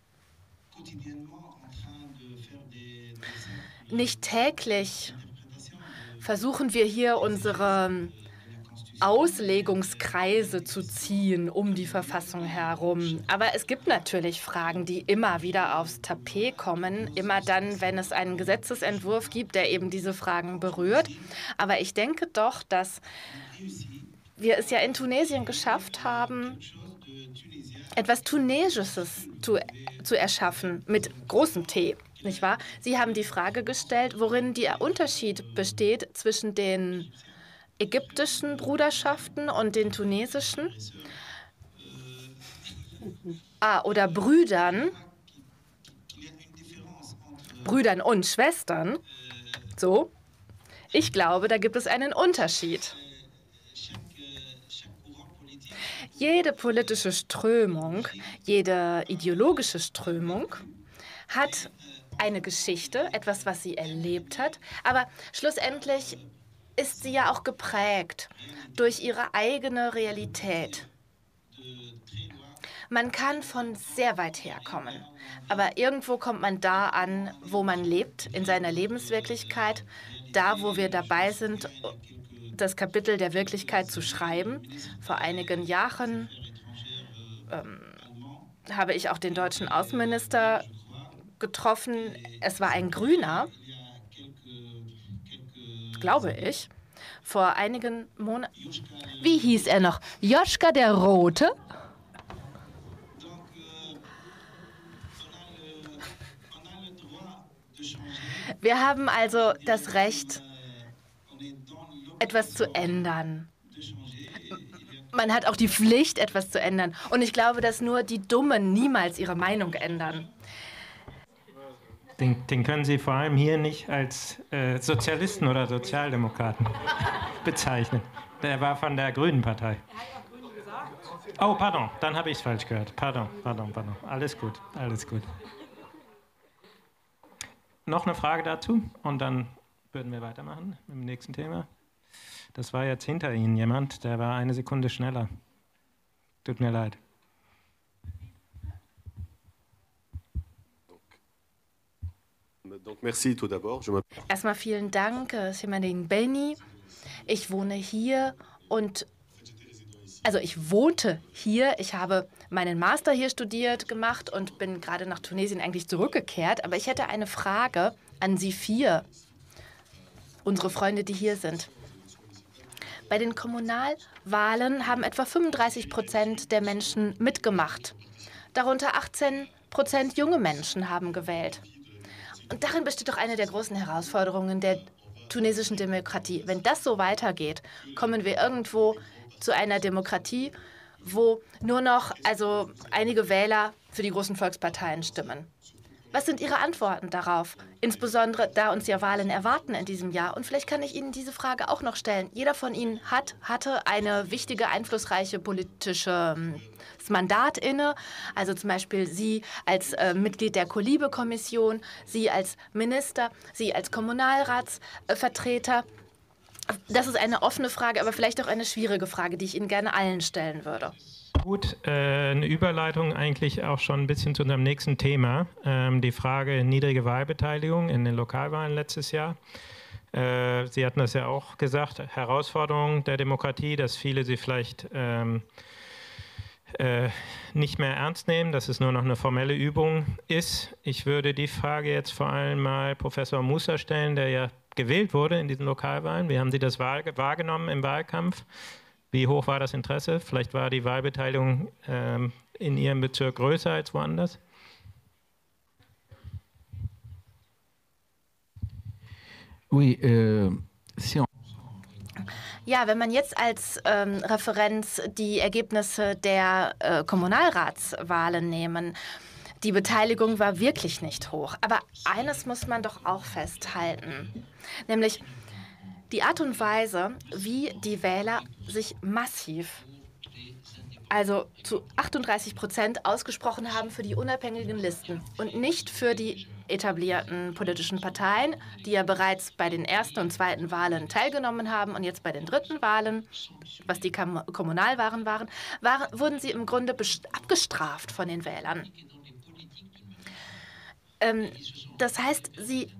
Nicht täglich versuchen wir hier unsere Auslegungskreise zu ziehen um die Verfassung herum. Aber es gibt natürlich Fragen, die immer wieder aufs Tapet kommen, immer dann, wenn es einen Gesetzesentwurf gibt, der eben diese Fragen berührt. Aber ich denke doch, dass wir es ja in Tunesien geschafft haben, etwas Tunesisches zu erschaffen, mit großem T, nicht wahr? Sie haben die Frage gestellt, worin der Unterschied besteht zwischen den ägyptischen Bruderschaften und den tunesischen. Oder Brüdern und Schwestern. So, ich glaube, da gibt es einen Unterschied. Jede politische Strömung, jede ideologische Strömung hat eine Geschichte, etwas, was sie erlebt hat, aber schlussendlich ist sie ja auch geprägt durch ihre eigene Realität. Man kann von sehr weit herkommen, aber irgendwo kommt man da an, wo man lebt, in seiner Lebenswirklichkeit, da, wo wir dabei sind, das Kapitel der Wirklichkeit zu schreiben. Vor einigen Jahren habe ich auch den deutschen Außenminister getroffen. Es war ein Grüner, glaube ich, vor einigen Monaten. Wie hieß er noch? Joschka der Rote? Wir haben also das Recht, etwas zu ändern. Man hat auch die Pflicht, etwas zu ändern. Und ich glaube, dass nur die Dummen niemals ihre Meinung ändern. Den können Sie vor allem hier nicht als Sozialisten oder Sozialdemokraten bezeichnen. Der war von der Grünen Partei. Oh, pardon, dann habe ich es falsch gehört. Pardon. Alles gut. Noch eine Frage dazu und dann würden wir weitermachen mit dem nächsten Thema. Das war jetzt hinter Ihnen jemand, der war eine Sekunde schneller. Tut mir leid. Erstmal vielen Dank, Simadine Beni. Ich wohne hier ich wohnte hier. Ich habe meinen Master hier gemacht und bin gerade nach Tunesien eigentlich zurückgekehrt. Aber ich hätte eine Frage an Sie vier, unsere Freunde, die hier sind. Bei den Kommunalwahlen haben etwa 35% der Menschen mitgemacht. Darunter 18% junge Menschen haben gewählt. Und darin besteht doch eine der großen Herausforderungen der tunesischen Demokratie. Wenn das so weitergeht, kommen wir irgendwo zu einer Demokratie, wo nur noch einige Wähler für die großen Volksparteien stimmen. Was sind Ihre Antworten darauf? Insbesondere, da uns ja Wahlen erwarten in diesem Jahr. Und vielleicht kann ich Ihnen diese Frage auch noch stellen. Jeder von Ihnen hatte eine wichtige, einflussreiche politische Mandat inne. Also zum Beispiel Sie als Mitglied der Kolibe-Kommission, Sie als Minister, Sie als Kommunalratsvertreter. Das ist eine offene Frage, aber vielleicht auch eine schwierige Frage, die ich Ihnen gerne allen stellen würde. Gut, eine Überleitung eigentlich auch schon ein bisschen zu unserem nächsten Thema. Die Frage niedrige Wahlbeteiligung in den Lokalwahlen letztes Jahr. Sie hatten das ja auch gesagt, Herausforderung der Demokratie, dass viele sie vielleicht nicht mehr ernst nehmen, dass es nur noch eine formelle Übung ist. Ich würde die Frage jetzt vor allem mal Professor Moussa stellen, der ja gewählt wurde in diesen Lokalwahlen. Wie haben Sie das wahrgenommen im Wahlkampf? Wie hoch war das Interesse? Vielleicht war die Wahlbeteiligung in Ihrem Bezirk größer als woanders? Ja, wenn man jetzt als Referenz die Ergebnisse der Kommunalratswahlen nehmen, die Beteiligung war wirklich nicht hoch. Aber eines muss man doch auch festhalten, nämlich die Art und Weise, wie die Wähler sich massiv, also zu 38% ausgesprochen haben für die unabhängigen Listen und nicht für die etablierten politischen Parteien, die ja bereits bei den ersten und zweiten Wahlen teilgenommen haben und jetzt bei den dritten Wahlen, was die Kommunalwahlen waren, wurden sie im Grunde abgestraft von den Wählern. Das heißt,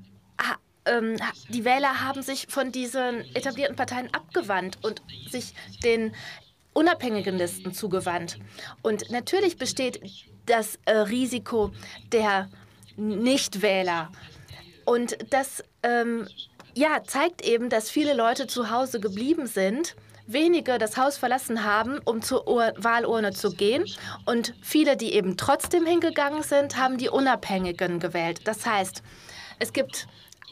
die Wähler haben sich von diesen etablierten Parteien abgewandt und sich den unabhängigen Listen zugewandt. Und natürlich besteht das Risiko der Nichtwähler. Und das zeigt eben, dass viele Leute zu Hause geblieben sind, wenige das Haus verlassen haben, um zur Wahlurne zu gehen. Und viele, die eben trotzdem hingegangen sind, haben die Unabhängigen gewählt. Das heißt, es gibt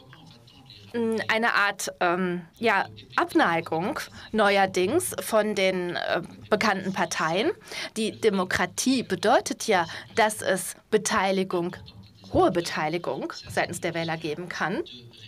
eine Art Abneigung neuerdings von den bekannten Parteien. Die Demokratie bedeutet ja, dass es hohe Beteiligung seitens der Wähler geben kann.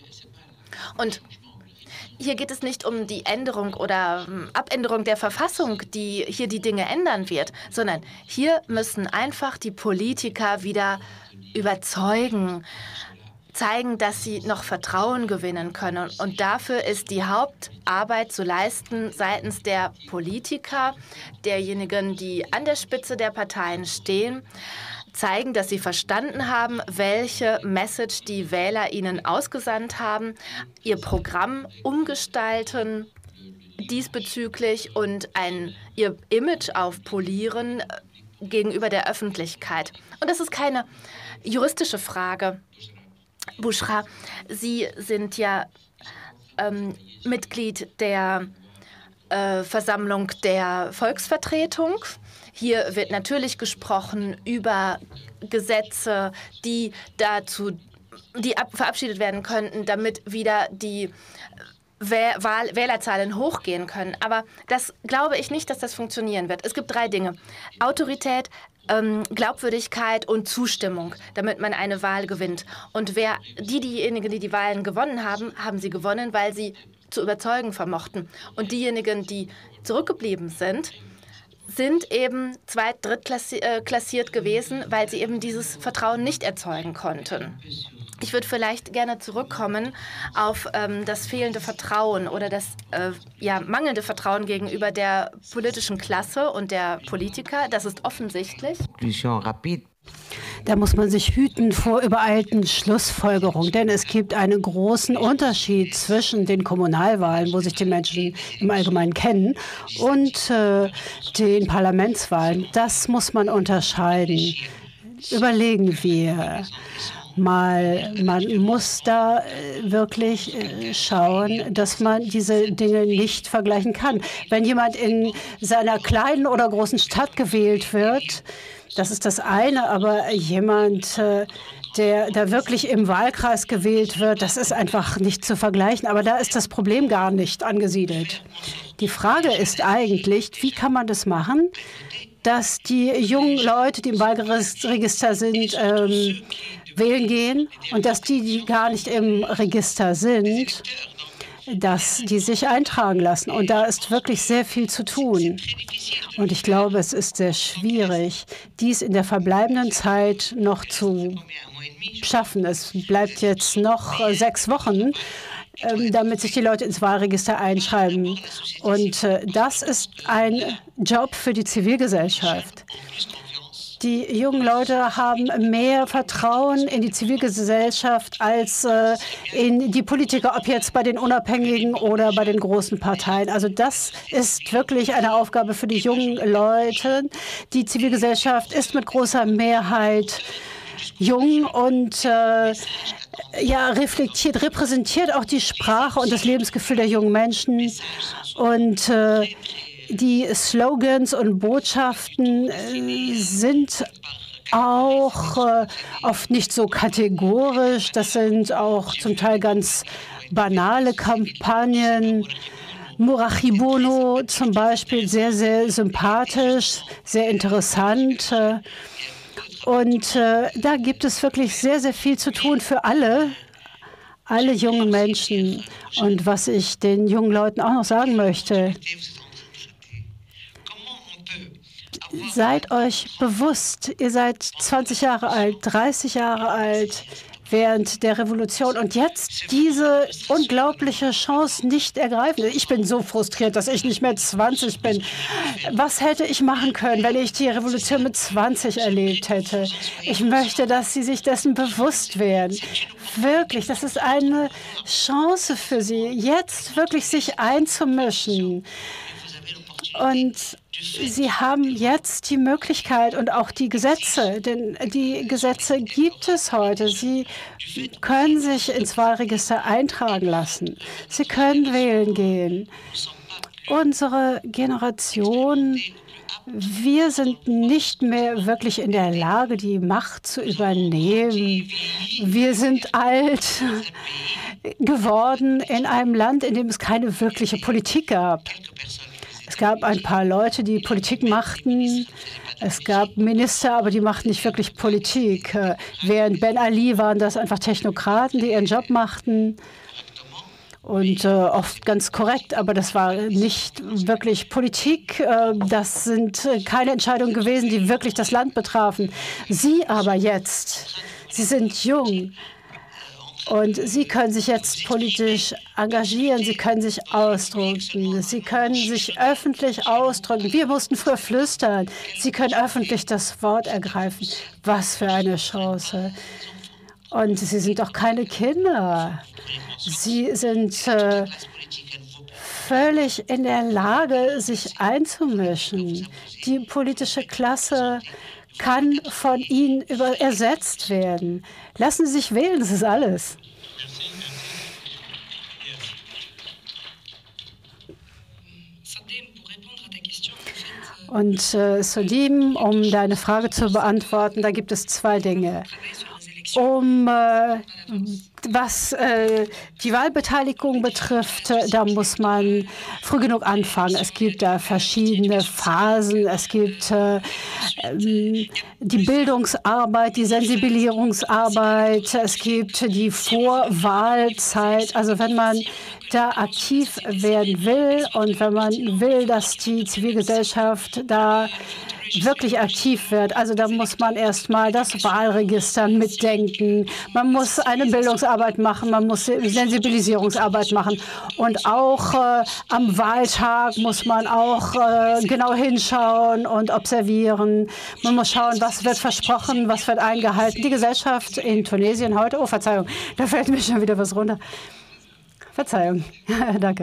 Und hier geht es nicht um die Änderung oder Abänderung der Verfassung, die hier die Dinge ändern wird, sondern hier müssen einfach die Politiker wieder überzeugen, zeigen, dass sie noch Vertrauen gewinnen können. Und dafür ist die Hauptarbeit zu leisten seitens der Politiker, derjenigen, die an der Spitze der Parteien stehen, zeigen, dass sie verstanden haben, welche Message die Wähler ihnen ausgesandt haben, ihr Programm umgestalten diesbezüglich und ihr Image aufpolieren gegenüber der Öffentlichkeit. Und das ist keine juristische Frage. Bushra, Sie sind ja Mitglied der Versammlung der Volksvertretung. Hier wird natürlich gesprochen über Gesetze, die verabschiedet werden könnten, damit wieder die Wählerzahlen hochgehen können. Aber das glaube ich nicht, dass das funktionieren wird. Es gibt 3 Dinge. Autorität, Glaubwürdigkeit und Zustimmung, damit man eine Wahl gewinnt. Und diejenigen, die die Wahlen gewonnen haben, haben sie gewonnen, weil sie zu überzeugen vermochten. Und diejenigen, die zurückgeblieben sind, sind eben drittklassiert gewesen, weil sie eben dieses Vertrauen nicht erzeugen konnten. Ich würde vielleicht gerne zurückkommen auf das fehlende Vertrauen oder das mangelnde Vertrauen gegenüber der politischen Klasse und der Politiker. Das ist offensichtlich. Da muss man sich hüten vor übereilten Schlussfolgerungen, denn es gibt einen großen Unterschied zwischen den Kommunalwahlen, wo sich die Menschen im Allgemeinen kennen, und den Parlamentswahlen. Das muss man unterscheiden. Überlegen wir mal, man muss da wirklich schauen, dass man diese Dinge nicht vergleichen kann. Wenn jemand in seiner kleinen oder großen Stadt gewählt wird, das ist das eine, aber jemand, der da wirklich im Wahlkreis gewählt wird, das ist einfach nicht zu vergleichen. Aber da ist das Problem gar nicht angesiedelt. Die Frage ist eigentlich, wie kann man das machen, dass die jungen Leute, die im Wahlregister sind, wählen gehen und dass die gar nicht im Register sind, dass die sich eintragen lassen. Und da ist wirklich sehr viel zu tun. Und ich glaube, es ist sehr schwierig, dies in der verbleibenden Zeit noch zu schaffen. Es bleibt jetzt noch 6 Wochen, damit sich die Leute ins Wahlregister einschreiben. Und das ist ein Job für die Zivilgesellschaft. Die jungen Leute haben mehr Vertrauen in die Zivilgesellschaft als in die Politiker, ob jetzt bei den Unabhängigen oder bei den großen Parteien. Also das ist wirklich eine Aufgabe für die jungen Leute. Die Zivilgesellschaft ist mit großer Mehrheit jung und repräsentiert auch die Sprache und das Lebensgefühl der jungen Menschen. Und die Slogans und Botschaften sind auch oft nicht so kategorisch. Das sind auch zum Teil ganz banale Kampagnen. Murachibono zum Beispiel, sehr, sehr sympathisch, sehr interessant. Und da gibt es wirklich sehr, sehr viel zu tun für alle jungen Menschen. Und was ich den jungen Leuten auch noch sagen möchte: Seid euch bewusst, ihr seid 20 Jahre alt, 30 Jahre alt während der Revolution und jetzt diese unglaubliche Chance nicht ergreifen. Ich bin so frustriert, dass ich nicht mehr 20 bin. Was hätte ich machen können, wenn ich die Revolution mit 20 erlebt hätte? Ich möchte, dass Sie sich dessen bewusst werden. Wirklich, das ist eine Chance für Sie, jetzt wirklich sich einzumischen. Und Sie haben jetzt die Möglichkeit und auch die Gesetze, denn die Gesetze gibt es heute. Sie können sich ins Wahlregister eintragen lassen. Sie können wählen gehen. Unsere Generation, wir sind nicht mehr wirklich in der Lage, die Macht zu übernehmen. Wir sind alt geworden in einem Land, in dem es keine wirkliche Politik gab. Es gab ein paar Leute, die Politik machten. Es gab Minister, aber die machten nicht wirklich Politik. Während Ben Ali waren das einfach Technokraten, die ihren Job machten. Und oft ganz korrekt, aber das war nicht wirklich Politik. Das sind keine Entscheidungen gewesen, die wirklich das Land betrafen. Sie aber jetzt, Sie sind jung. Und Sie können sich jetzt politisch engagieren, Sie können sich ausdrücken, Sie können sich öffentlich ausdrücken. Wir mussten früher flüstern. Sie können öffentlich das Wort ergreifen. Was für eine Chance. Und Sie sind doch keine Kinder. Sie sind völlig in der Lage, sich einzumischen. Die politische Klasse kann von Ihnen ersetzt werden. Lassen Sie sich wählen, das ist alles. Und Sadim, um deine Frage zu beantworten, da gibt es 2 Dinge. Was die Wahlbeteiligung betrifft, da muss man früh genug anfangen. Es gibt da verschiedene Phasen. Es gibt die Bildungsarbeit, die Sensibilisierungsarbeit. Es gibt die Vorwahlzeit. Also wenn man da aktiv werden will und wenn man will, dass die Zivilgesellschaft da wirklich aktiv wird. Also da muss man erstmal das Wahlregister mitdenken. Man muss eine Bildungsarbeit machen, man muss Sensibilisierungsarbeit machen. Und auch am Wahltag muss man auch genau hinschauen und observieren. Man muss schauen, was wird versprochen, was wird eingehalten. Die Gesellschaft in Tunesien heute, oh Verzeihung, da fällt mir schon wieder was runter. Verzeihung, danke.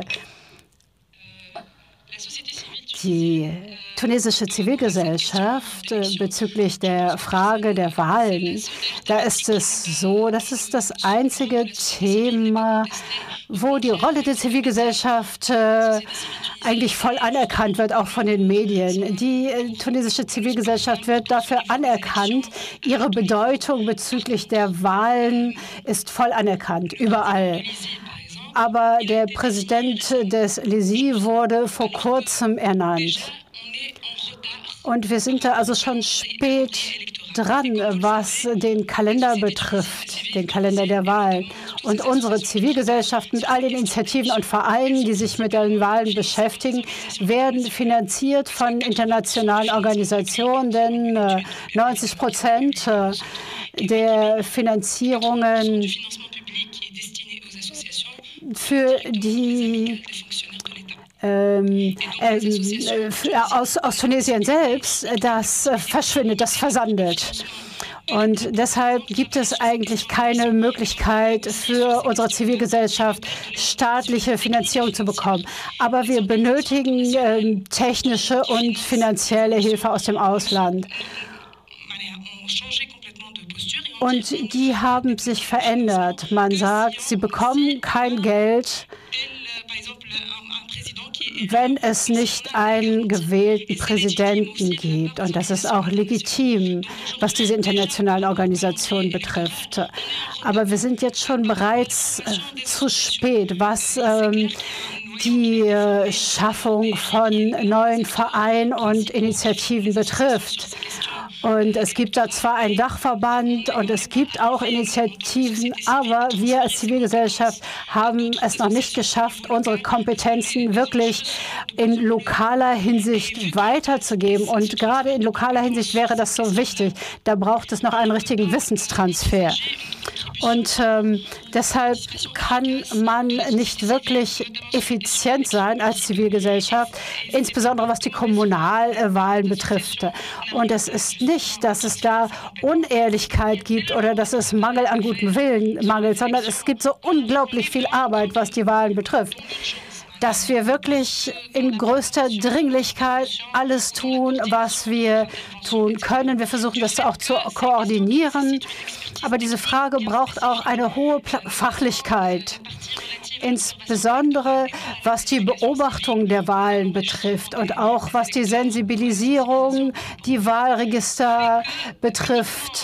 Die tunesische Zivilgesellschaft bezüglich der Frage der Wahlen, da ist es so, das ist das einzige Thema, wo die Rolle der Zivilgesellschaft eigentlich voll anerkannt wird, auch von den Medien. Die tunesische Zivilgesellschaft wird dafür anerkannt. Ihre Bedeutung bezüglich der Wahlen ist voll anerkannt, überall. Aber der Präsident des LISI wurde vor kurzem ernannt. Und wir sind da also schon spät dran, was den Kalender betrifft, den Kalender der Wahlen. Und unsere Zivilgesellschaft mit all den Initiativen und Vereinen, die sich mit den Wahlen beschäftigen, werden finanziert von internationalen Organisationen, denn 90% der Finanzierungen für die aus Tunesien selbst, das verschwindet, das versandet. Und deshalb gibt es eigentlich keine Möglichkeit für unsere Zivilgesellschaft, staatliche Finanzierung zu bekommen. Aber wir benötigen technische und finanzielle Hilfe aus dem Ausland. Und die haben sich verändert. Man sagt, sie bekommen kein Geld, wenn es nicht einen gewählten Präsidenten gibt. Und das ist auch legitim, was diese internationalen Organisationen betrifft. Aber wir sind jetzt schon bereits zu spät, was die Schaffung von neuen Vereinen und Initiativen betrifft. Und es gibt da zwar einen Dachverband und es gibt auch Initiativen, aber wir als Zivilgesellschaft haben es noch nicht geschafft, unsere Kompetenzen wirklich in lokaler Hinsicht weiterzugeben. Und gerade in lokaler Hinsicht wäre das so wichtig. Da braucht es noch einen richtigen Wissenstransfer. Und deshalb kann man nicht wirklich effizient sein als Zivilgesellschaft, insbesondere was die Kommunalwahlen betrifft. Und es ist nicht, dass es da Unehrlichkeit gibt oder dass es Mangel an gutem Willen mangelt, sondern es gibt so unglaublich viel Arbeit, was die Wahlen betrifft, dass wir wirklich in größter Dringlichkeit alles tun, was wir tun können. Wir versuchen das auch zu koordinieren. Aber diese Frage braucht auch eine hohe Fachlichkeit, insbesondere was die Beobachtung der Wahlen betrifft und auch was die Sensibilisierung, die Wahlregister betrifft.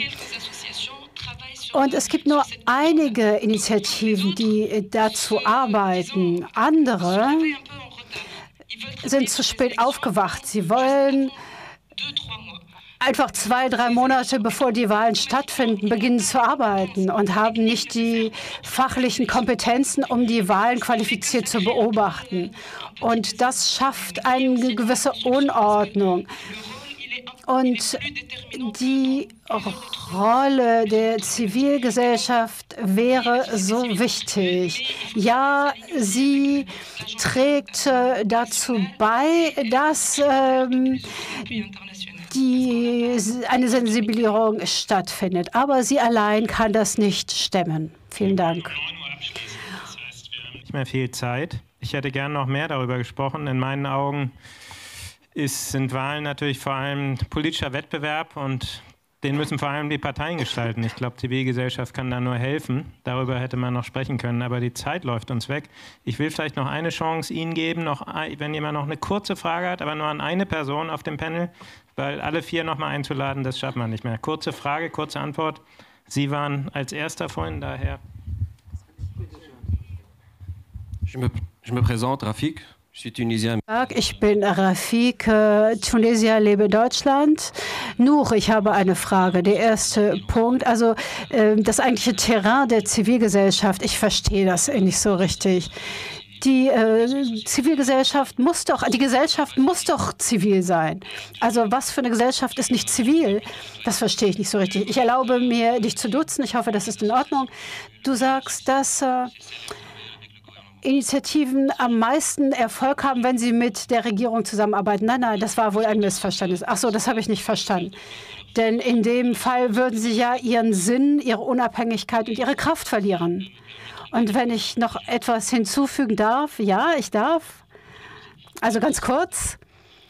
Und es gibt nur einige Initiativen, die dazu arbeiten. Andere sind zu spät aufgewacht. Sie wollen einfach 2, 3 Monate, bevor die Wahlen stattfinden, beginnen zu arbeiten und haben nicht die fachlichen Kompetenzen, um die Wahlen qualifiziert zu beobachten. Und das schafft eine gewisse Unordnung. Und die Rolle der Zivilgesellschaft wäre so wichtig. Ja, sie trägt dazu bei, dass eine Sensibilisierung stattfindet. Aber sie allein kann das nicht stemmen. Vielen Dank. Nicht mehr viel Zeit. Ich hätte gern noch mehr darüber gesprochen. In meinen Augen sind Wahlen natürlich vor allem politischer Wettbewerb und den müssen vor allem die Parteien gestalten. Ich glaube, Zivilgesellschaft kann da nur helfen. Darüber hätte man noch sprechen können, aber die Zeit läuft uns weg. Ich will vielleicht noch eine Chance Ihnen geben, wenn jemand noch eine kurze Frage hat, aber nur an eine Person auf dem Panel, weil alle 4 noch mal einzuladen, das schafft man nicht mehr. Kurze Frage, kurze Antwort. Sie waren als Erster vorhin, daher. Je me présente, Rafik. Ich bin Rafik, Tunesier, lebe Deutschland. Nur, ich habe eine Frage. Der erste Punkt, also das eigentliche Terrain der Zivilgesellschaft, ich verstehe das nicht so richtig. Die Zivilgesellschaft muss doch, die Gesellschaft muss doch zivil sein. Also was für eine Gesellschaft ist nicht zivil? Das verstehe ich nicht so richtig. Ich erlaube mir, dich zu duzen. Ich hoffe, das ist in Ordnung. Du sagst, dass Initiativen am meisten Erfolg haben, wenn sie mit der Regierung zusammenarbeiten. Nein, nein, das war wohl ein Missverständnis. Ach so, das habe ich nicht verstanden. Denn in dem Fall würden sie ja ihren Sinn, ihre Unabhängigkeit und ihre Kraft verlieren. Und wenn ich noch etwas hinzufügen darf, ja, ich darf. Also ganz kurz.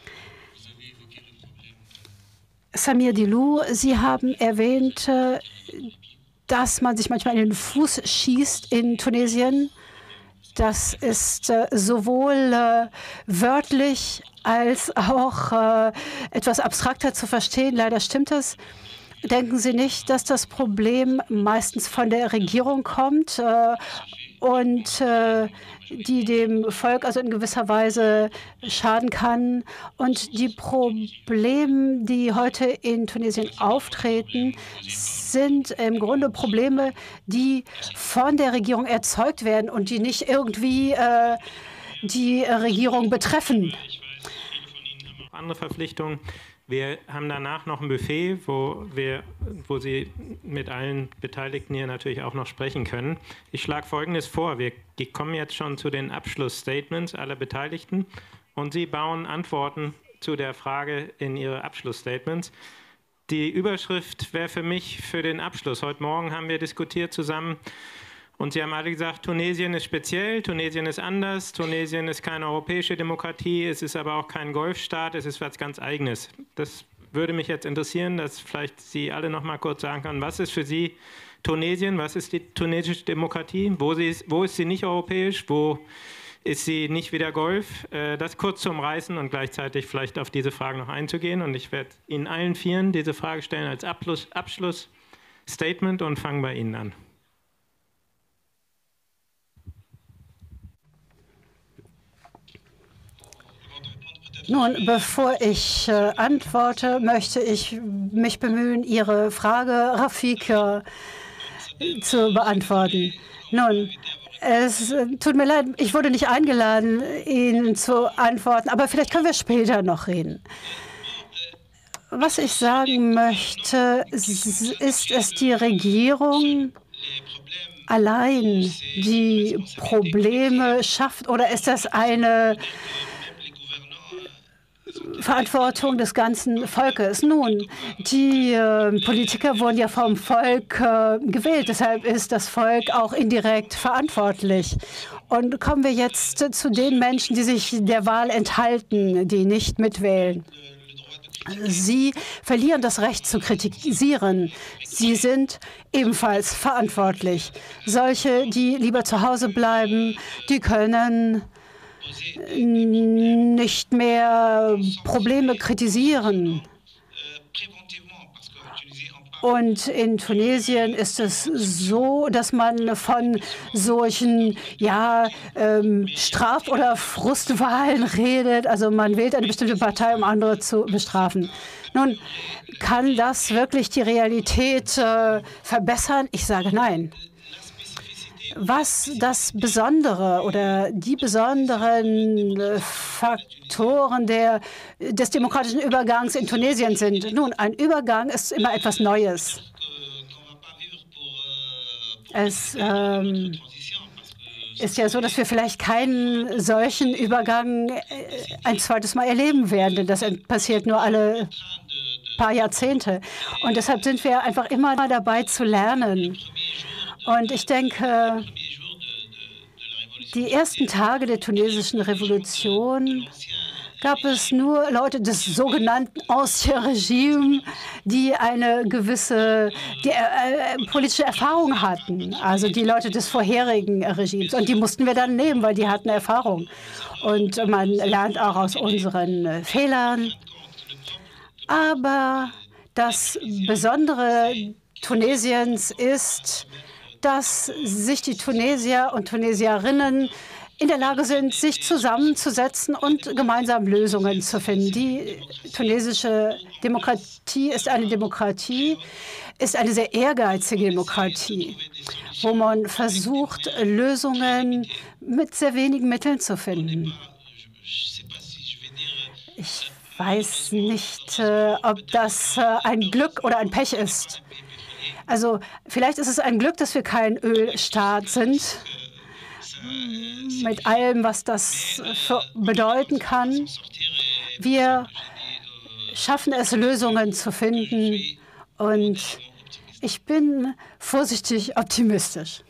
Samir Dilou, Sie haben erwähnt, dass man sich manchmal in den Fuß schießt in Tunesien. Das ist sowohl wörtlich als auch etwas abstrakter zu verstehen. Leider stimmt das. Denken Sie nicht, dass das Problem meistens von der Regierung kommt und die dem Volk also in gewisser Weise schaden kann? Und die Probleme, die heute in Tunesien auftreten, sind im Grunde Probleme, die von der Regierung erzeugt werden und die nicht irgendwie die Regierung betreffen. Andere Verpflichtungen. Wir haben danach noch ein Buffet, wo Sie mit allen Beteiligten hier natürlich auch noch sprechen können. Ich schlage Folgendes vor. Wir kommen jetzt schon zu den Abschlussstatements aller Beteiligten und Sie bauen Antworten zu der Frage in Ihre Abschlussstatements. Die Überschrift wäre für mich für den Abschluss. Heute Morgen haben wir diskutiert zusammen und Sie haben alle gesagt, Tunesien ist speziell, Tunesien ist anders, Tunesien ist keine europäische Demokratie, es ist aber auch kein Golfstaat, es ist was ganz Eigenes. Das würde mich jetzt interessieren, dass vielleicht Sie alle noch mal kurz sagen können, was ist für Sie Tunesien, was ist die tunesische Demokratie, wo ist sie nicht europäisch, wo ist sie nicht wieder Golf? Das kurz zu umreißen und gleichzeitig vielleicht auf diese Frage noch einzugehen. Und ich werde Ihnen allen vieren diese Frage stellen als Abschlussstatement und fange bei Ihnen an. Nun, bevor ich antworte, möchte ich mich bemühen, Ihre Frage, Rafik, zu beantworten. Nun, es tut mir leid, ich wurde nicht eingeladen, Ihnen zu antworten, aber vielleicht können wir später noch reden. Was ich sagen möchte, ist es die Regierung allein, die Probleme schafft, oder ist das eine Verantwortung des ganzen Volkes? Nun, die Politiker wurden ja vom Volk gewählt, deshalb ist das Volk auch indirekt verantwortlich. Und kommen wir jetzt zu den Menschen, die sich der Wahl enthalten, die nicht mitwählen. Sie verlieren das Recht zu kritisieren. Sie sind ebenfalls verantwortlich. Solche, die lieber zu Hause bleiben, die können nicht mehr Probleme kritisieren. Und in Tunesien ist es so, dass man von solchen Straf- oder Frustwahlen redet. Also man wählt eine bestimmte Partei, um andere zu bestrafen. Nun, kann das wirklich die Realität verbessern? Ich sage nein. Was das Besondere oder die besonderen Faktoren des demokratischen Übergangs in Tunesien sind. Nun, ein Übergang ist immer etwas Neues. Es ist ja so, dass wir vielleicht keinen solchen Übergang ein zweites Mal erleben werden, denn das passiert nur alle paar Jahrzehnte. Und deshalb sind wir einfach immer dabei zu lernen. Und ich denke, die ersten Tage der tunesischen Revolution gab es nur Leute des sogenannten Ancien Regime, die eine gewisse politische Erfahrung hatten. Also die Leute des vorherigen Regimes. Und die mussten wir dann nehmen, weil die hatten Erfahrung. Und man lernt auch aus unseren Fehlern. Aber das Besondere Tunesiens ist, dass sich die Tunesier und Tunesierinnen in der Lage sind, sich zusammenzusetzen und gemeinsam Lösungen zu finden. Die tunesische Demokratie, ist eine sehr ehrgeizige Demokratie, wo man versucht, Lösungen mit sehr wenigen Mitteln zu finden. Ich weiß nicht, ob das ein Glück oder ein Pech ist. Also vielleicht ist es ein Glück, dass wir kein Ölstaat sind, mit allem, was das bedeuten kann. Wir schaffen es, Lösungen zu finden, und ich bin vorsichtig optimistisch.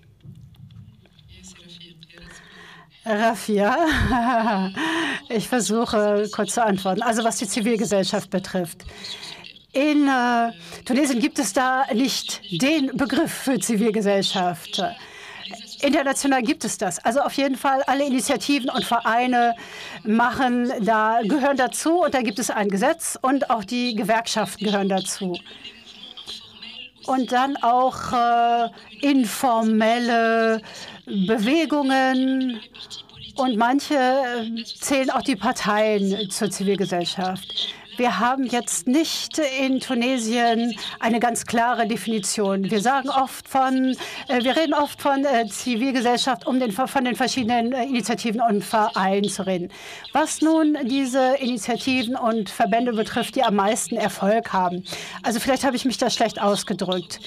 Rafia, ich versuche kurz zu antworten. Also was die Zivilgesellschaft betrifft. In Tunesien gibt es da nicht den Begriff für Zivilgesellschaft. International gibt es das. Also auf jeden Fall alle Initiativen und Vereine gehören dazu, und da gibt es ein Gesetz, und auch die Gewerkschaften gehören dazu. Und dann auch informelle Bewegungen, und manche zählen auch die Parteien zur Zivilgesellschaft. Wir haben jetzt nicht in Tunesien eine ganz klare Definition. Wir reden oft von Zivilgesellschaft, von den verschiedenen Initiativen und Vereinen zu reden. Was nun diese Initiativen und Verbände betrifft, die am meisten Erfolg haben. Also vielleicht habe ich mich da schlecht ausgedrückt.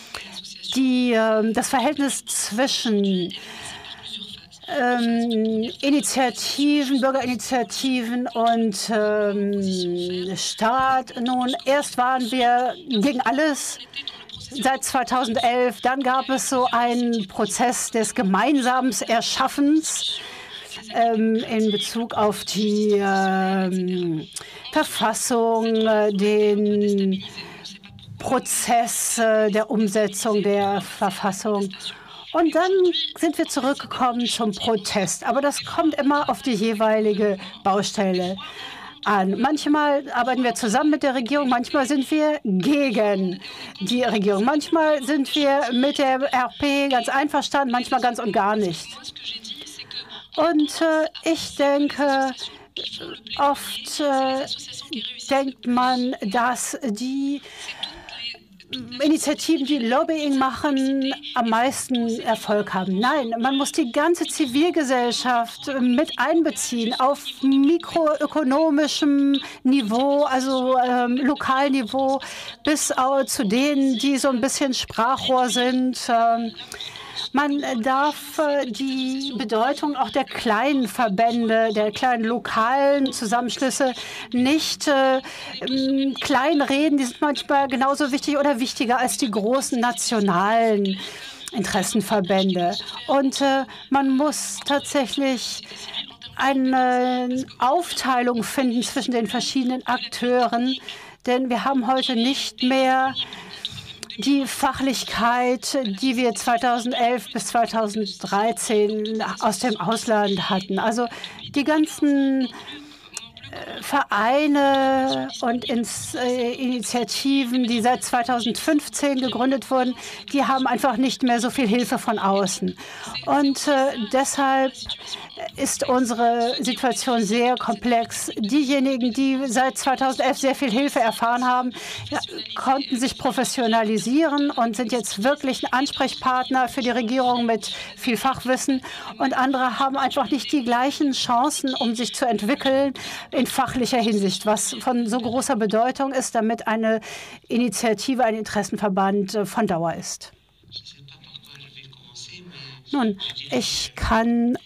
Das Verhältnis zwischen Bürgerinitiativen und Staat. Nun, erst waren wir gegen alles seit 2011. Dann gab es so einen Prozess des gemeinsamen Erschaffens in Bezug auf die Verfassung, den Prozess der Umsetzung der Verfassung. Und dann sind wir zurückgekommen zum Protest. Aber das kommt immer auf die jeweilige Baustelle an. Manchmal arbeiten wir zusammen mit der Regierung, manchmal sind wir gegen die Regierung. Manchmal sind wir mit der RP ganz einverstanden, manchmal ganz und gar nicht. Und ich denke, oft denkt man, dass die Initiativen, die Lobbying machen, am meisten Erfolg haben. Nein, man muss die ganze Zivilgesellschaft mit einbeziehen auf mikroökonomischem Niveau, also Lokalniveau, bis zu denen, die so ein bisschen Sprachrohr sind. Man darf die Bedeutung auch der kleinen Verbände, der kleinen lokalen Zusammenschlüsse nicht kleinreden. Die sind manchmal genauso wichtig oder wichtiger als die großen nationalen Interessenverbände. Und man muss tatsächlich eine Aufteilung finden zwischen den verschiedenen Akteuren, denn wir haben heute nicht mehr die Fachlichkeit, die wir 2011 bis 2013 aus dem Ausland hatten. Also die ganzen Vereine und Initiativen, die seit 2015 gegründet wurden, die haben einfach nicht mehr so viel Hilfe von außen. Und deshalb ist unsere Situation sehr komplex. Diejenigen, die seit 2011 sehr viel Hilfe erfahren haben, konnten sich professionalisieren und sind jetzt wirklich ein Ansprechpartner für die Regierung mit viel Fachwissen. Und andere haben einfach nicht die gleichen Chancen, um sich zu entwickeln in fachlicher Hinsicht, was von so großer Bedeutung ist, damit eine Initiative, ein Interessenverband von Dauer ist. Nun, ich kann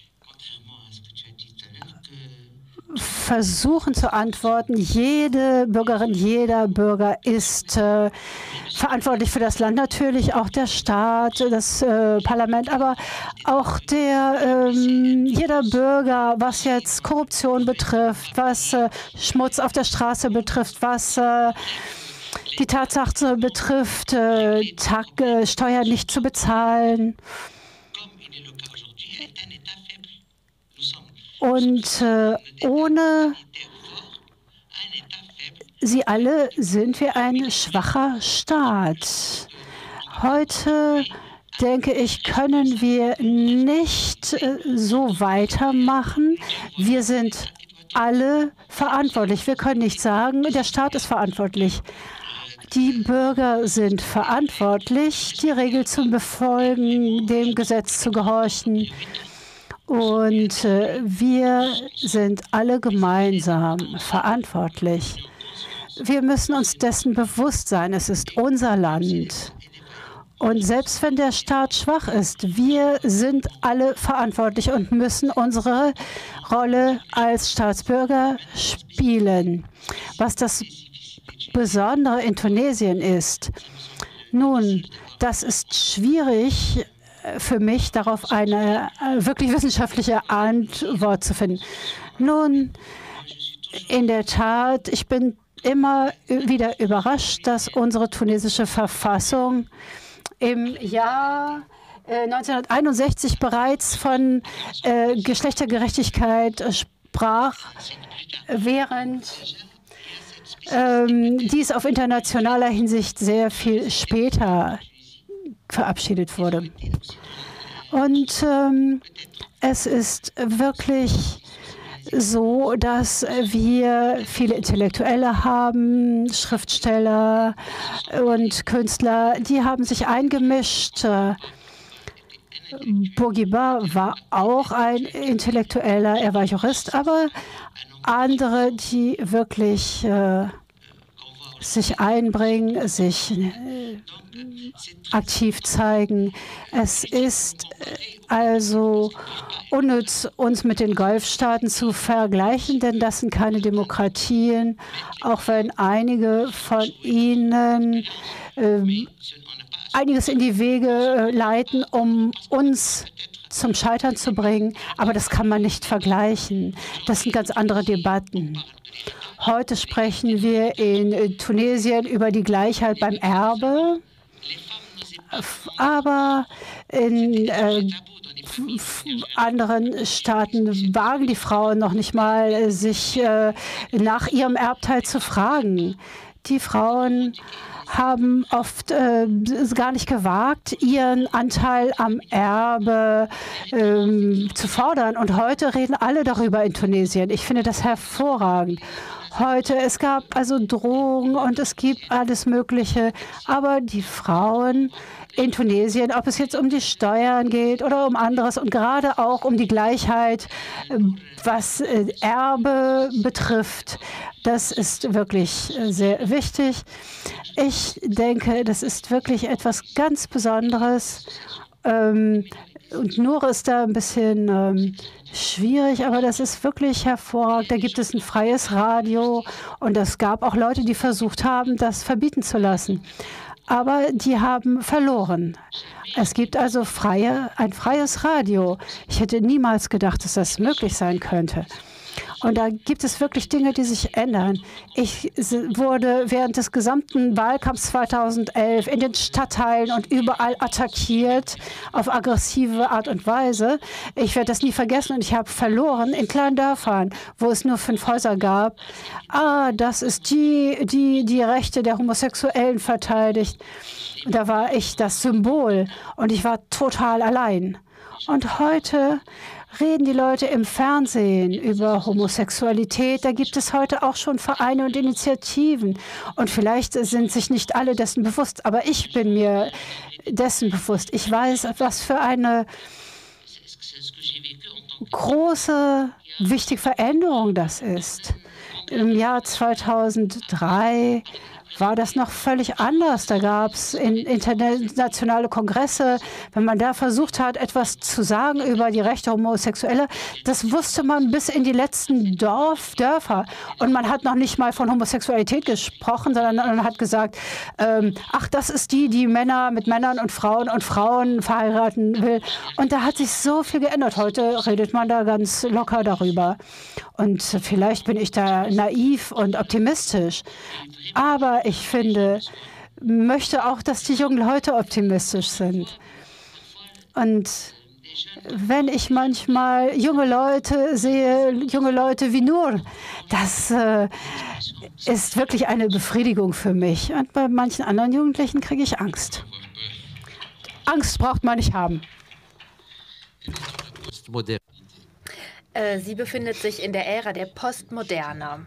versuchen zu antworten. Jede Bürgerin, jeder Bürger ist verantwortlich für das Land, natürlich auch der Staat, das Parlament, aber auch jeder Bürger, was jetzt Korruption betrifft, was Schmutz auf der Straße betrifft, was die Tatsache betrifft, Steuern nicht zu bezahlen. Und ohne sie alle sind wir ein schwacher Staat. Heute denke ich, können wir nicht so weitermachen. Wir sind alle verantwortlich. Wir können nicht sagen, der Staat ist verantwortlich. Die Bürger sind verantwortlich, die Regel zu befolgen, dem Gesetz zu gehorchen. Und wir sind alle gemeinsam verantwortlich. Wir müssen uns dessen bewusst sein. Es ist unser Land. Und selbst wenn der Staat schwach ist, wir sind alle verantwortlich und müssen unsere Rolle als Staatsbürger spielen. Was das Besondere in Tunesien ist, nun, das ist schwierig für mich, darauf eine wirklich wissenschaftliche Antwort zu finden. Nun, in der Tat, ich bin immer wieder überrascht, dass unsere tunesische Verfassung im Jahr 1961 bereits von Geschlechtergerechtigkeit sprach, während dies auf internationaler Hinsicht sehr viel später verabschiedet wurde. Und es ist wirklich so, dass wir viele Intellektuelle haben, Schriftsteller und Künstler, die haben sich eingemischt. Bourguiba war auch ein Intellektueller, er war Jurist, aber andere, die wirklich sich einbringen, sich aktiv zeigen. Es ist also unnütz, uns mit den Golfstaaten zu vergleichen, denn das sind keine Demokratien, auch wenn einige von ihnen einiges in die Wege leiten, um uns zum Scheitern zu bringen. Aber das kann man nicht vergleichen. Das sind ganz andere Debatten. Heute sprechen wir in Tunesien über die Gleichheit beim Erbe. Aber in anderen Staaten wagen die Frauen noch nicht mal, sich nach ihrem Erbteil zu fragen. Die Frauen haben oft gar nicht gewagt, ihren Anteil am Erbe zu fordern. Und heute reden alle darüber in Tunesien. Ich finde das hervorragend. Heute, es gab also Drohungen und es gibt alles Mögliche. Aber die Frauen in Tunesien, ob es jetzt um die Steuern geht oder um anderes und gerade auch um die Gleichheit, was Erbe betrifft, das ist wirklich sehr wichtig. Ich denke, das ist wirklich etwas ganz Besonderes. Und Nur ist da ein bisschen schwierig, aber das ist wirklich hervorragend. Da gibt es ein freies Radio und es gab auch Leute, die versucht haben, das verbieten zu lassen. Aber die haben verloren. Es gibt also ein freies Radio. Ich hätte niemals gedacht, dass das möglich sein könnte. Und da gibt es wirklich Dinge, die sich ändern. Ich wurde während des gesamten Wahlkampfs 2011 in den Stadtteilen und überall attackiert auf aggressive Art und Weise. Ich werde das nie vergessen und ich habe verloren in kleinen Dörfern, wo es nur 5 Häuser gab. Das ist die Rechte der Homosexuellen verteidigt. Da war ich das Symbol und ich war total allein. Und heute reden die Leute im Fernsehen über Homosexualität. Da gibt es heute auch schon Vereine und Initiativen. Und vielleicht sind sich nicht alle dessen bewusst, aber ich bin mir dessen bewusst. Ich weiß, was für eine große, wichtige Veränderung das ist. Im Jahr 2003 war das noch völlig anders. Da gab es internationale Kongresse. Wenn man da versucht hat, etwas zu sagen über die Rechte Homosexueller, das wusste man bis in die letzten Dörfer. Und man hat noch nicht mal von Homosexualität gesprochen, sondern man hat gesagt, das ist die Männer mit Männern und Frauen verheiraten will. Und da hat sich so viel geändert. Heute redet man da ganz locker darüber. Und vielleicht bin ich da naiv und optimistisch. Aber ich möchte auch, dass die jungen Leute optimistisch sind. Und wenn ich manchmal junge Leute sehe, junge Leute wie Nur, das ist wirklich eine Befriedigung für mich. Und bei manchen anderen Jugendlichen kriege ich Angst. Angst braucht man nicht haben. Sie befindet sich in der Ära der Postmoderne.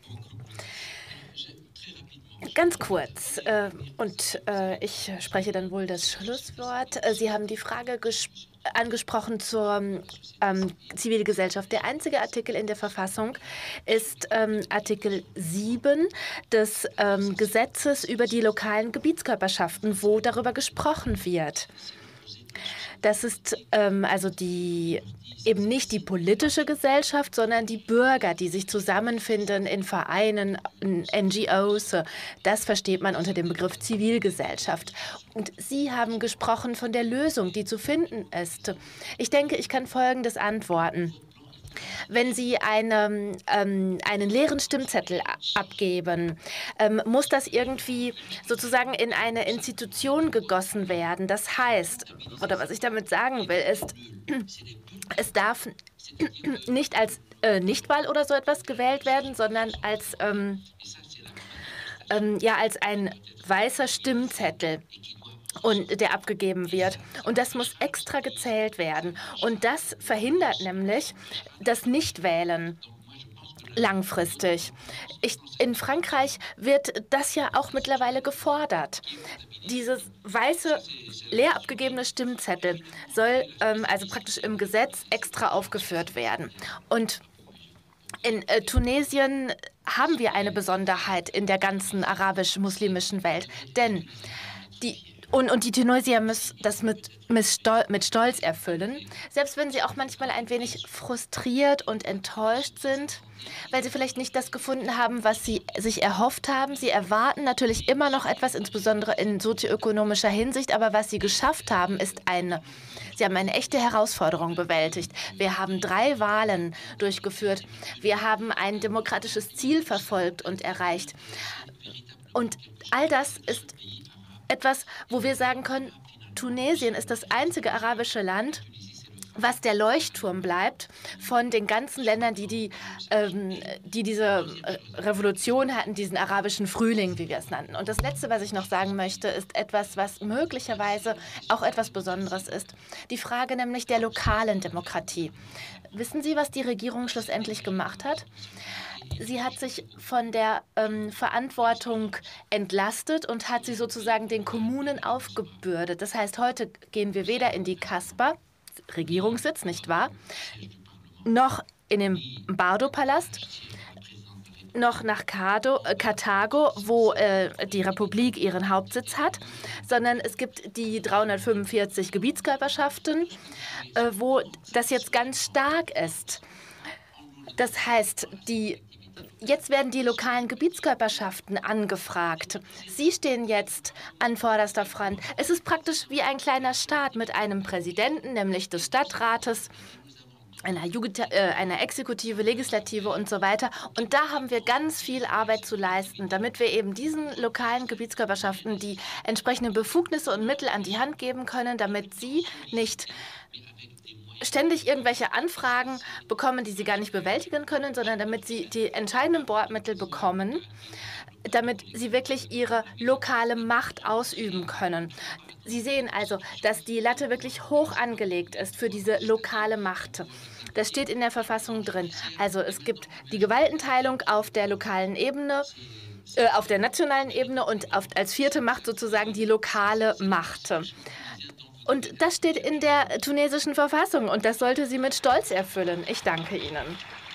Ganz kurz, ich spreche dann wohl das Schlusswort. Sie haben die Frage angesprochen zur Zivilgesellschaft. Der einzige Artikel in der Verfassung ist Artikel 7 des Gesetzes über die lokalen Gebietskörperschaften, wo darüber gesprochen wird. Das ist also eben nicht die politische Gesellschaft, sondern die Bürger, die sich zusammenfinden in Vereinen, in NGOs. Das versteht man unter dem Begriff Zivilgesellschaft. Und Sie haben gesprochen von der Lösung, die zu finden ist. Ich denke, ich kann Folgendes antworten. Wenn Sie einen leeren Stimmzettel abgeben, muss das irgendwie sozusagen in eine Institution gegossen werden. Das heißt, oder was ich damit sagen will, ist, es darf nicht als Nichtwahl oder so etwas gewählt werden, sondern als ein weißer Stimmzettel. Und der abgegeben wird. Und das muss extra gezählt werden. Und das verhindert nämlich das Nichtwählen langfristig. In Frankreich wird das ja auch mittlerweile gefordert. Dieses weiße, leer abgegebene Stimmzettel soll also praktisch im Gesetz extra aufgeführt werden. Und in Tunesien haben wir eine Besonderheit in der ganzen arabisch-muslimischen Welt. Denn die Tunesier müssen das mit Stolz erfüllen, selbst wenn sie auch manchmal ein wenig frustriert und enttäuscht sind, weil sie vielleicht nicht das gefunden haben, was sie sich erhofft haben. Sie erwarten natürlich immer noch etwas, insbesondere in sozioökonomischer Hinsicht, aber was sie geschafft haben, sie haben eine echte Herausforderung bewältigt. Wir haben 3 Wahlen durchgeführt. Wir haben ein demokratisches Ziel verfolgt und erreicht. Und all das ist etwas, wo wir sagen können, Tunesien ist das einzige arabische Land, was der Leuchtturm bleibt von den ganzen Ländern, die diese Revolution hatten, diesen arabischen Frühling, wie wir es nannten. Und das Letzte, was ich noch sagen möchte, ist etwas, was möglicherweise auch etwas Besonderes ist. Die Frage nämlich der lokalen Demokratie. Wissen Sie, was die Regierung schlussendlich gemacht hat? Sie hat sich von der Verantwortung entlastet und hat sie sozusagen den Kommunen aufgebürdet. Das heißt, heute gehen wir weder in die Kasbah, Regierungssitz, nicht wahr, noch in den Bardo-Palast, noch nach Karthago, wo die Republik ihren Hauptsitz hat, sondern es gibt die 345 Gebietskörperschaften, wo das jetzt ganz stark ist. Das heißt, jetzt werden die lokalen Gebietskörperschaften angefragt. Sie stehen jetzt an vorderster Front. Es ist praktisch wie ein kleiner Staat mit einem Präsidenten, nämlich des Stadtrates, einer Exekutive, Legislative und so weiter. Und da haben wir ganz viel Arbeit zu leisten, damit wir eben diesen lokalen Gebietskörperschaften die entsprechenden Befugnisse und Mittel an die Hand geben können, damit sie nicht ständig irgendwelche Anfragen bekommen, die sie gar nicht bewältigen können, sondern damit sie die entscheidenden Bordmittel bekommen, damit sie wirklich ihre lokale Macht ausüben können. Sie sehen also, dass die Latte wirklich hoch angelegt ist für diese lokale Macht. Das steht in der Verfassung drin. Also es gibt die Gewaltenteilung auf der lokalen Ebene, auf der nationalen Ebene und als 4. Macht sozusagen die lokale Macht. Und das steht in der tunesischen Verfassung und das sollte sie mit Stolz erfüllen. Ich danke Ihnen.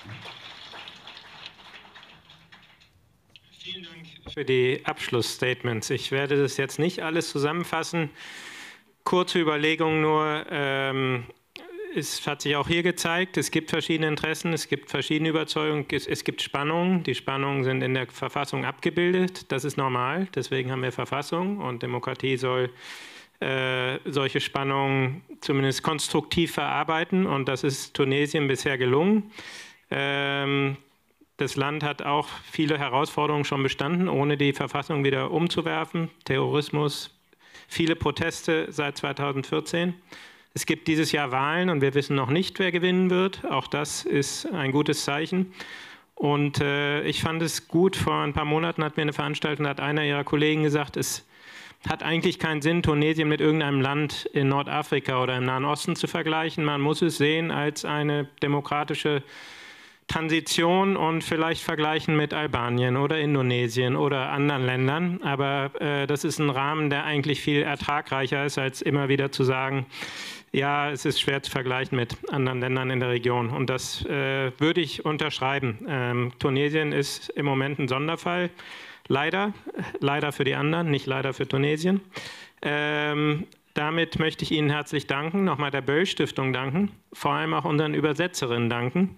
Vielen Dank für die Abschlussstatements. Ich werde das jetzt nicht alles zusammenfassen. Kurze Überlegung nur. Es hat sich auch hier gezeigt, es gibt verschiedene Interessen, es gibt verschiedene Überzeugungen, es gibt Spannungen. Die Spannungen sind in der Verfassung abgebildet. Das ist normal, deswegen haben wir Verfassung und Demokratie soll solche Spannungen zumindest konstruktiv verarbeiten und das ist Tunesien bisher gelungen. Das Land hat auch viele Herausforderungen schon bestanden, ohne die Verfassung wieder umzuwerfen. Terrorismus, viele Proteste seit 2014. Es gibt dieses Jahr Wahlen und wir wissen noch nicht, wer gewinnen wird. Auch das ist ein gutes Zeichen. Und ich fand es gut, vor ein paar Monaten hat mir eine Veranstaltung, hat einer ihrer Kollegen gesagt, hat eigentlich keinen Sinn, Tunesien mit irgendeinem Land in Nordafrika oder im Nahen Osten zu vergleichen. Man muss es sehen als eine demokratische Transition und vielleicht vergleichen mit Albanien oder Indonesien oder anderen Ländern. Aber das ist ein Rahmen, der eigentlich viel ertragreicher ist, als immer wieder zu sagen, ja, es ist schwer zu vergleichen mit anderen Ländern in der Region. Und das würde ich unterschreiben. Tunesien ist im Moment ein Sonderfall. Leider für die anderen, nicht leider für Tunesien. Damit möchte ich Ihnen herzlich danken, nochmal der Böll-Stiftung danken, vor allem auch unseren Übersetzerinnen danken.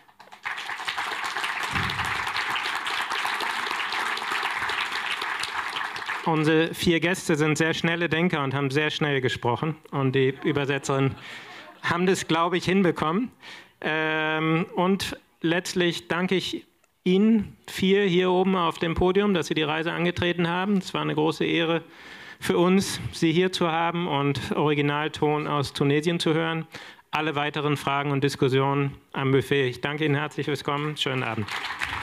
Unsere 4 Gäste sind sehr schnelle Denker und haben sehr schnell gesprochen. Und die Übersetzerinnen haben das, glaube ich, hinbekommen. Und letztlich danke ich Ihnen 4 hier oben auf dem Podium, dass Sie die Reise angetreten haben. Es war eine große Ehre für uns, Sie hier zu haben und Originalton aus Tunesien zu hören. Alle weiteren Fragen und Diskussionen am Buffet. Ich danke Ihnen herzlich fürs Kommen. Schönen Abend.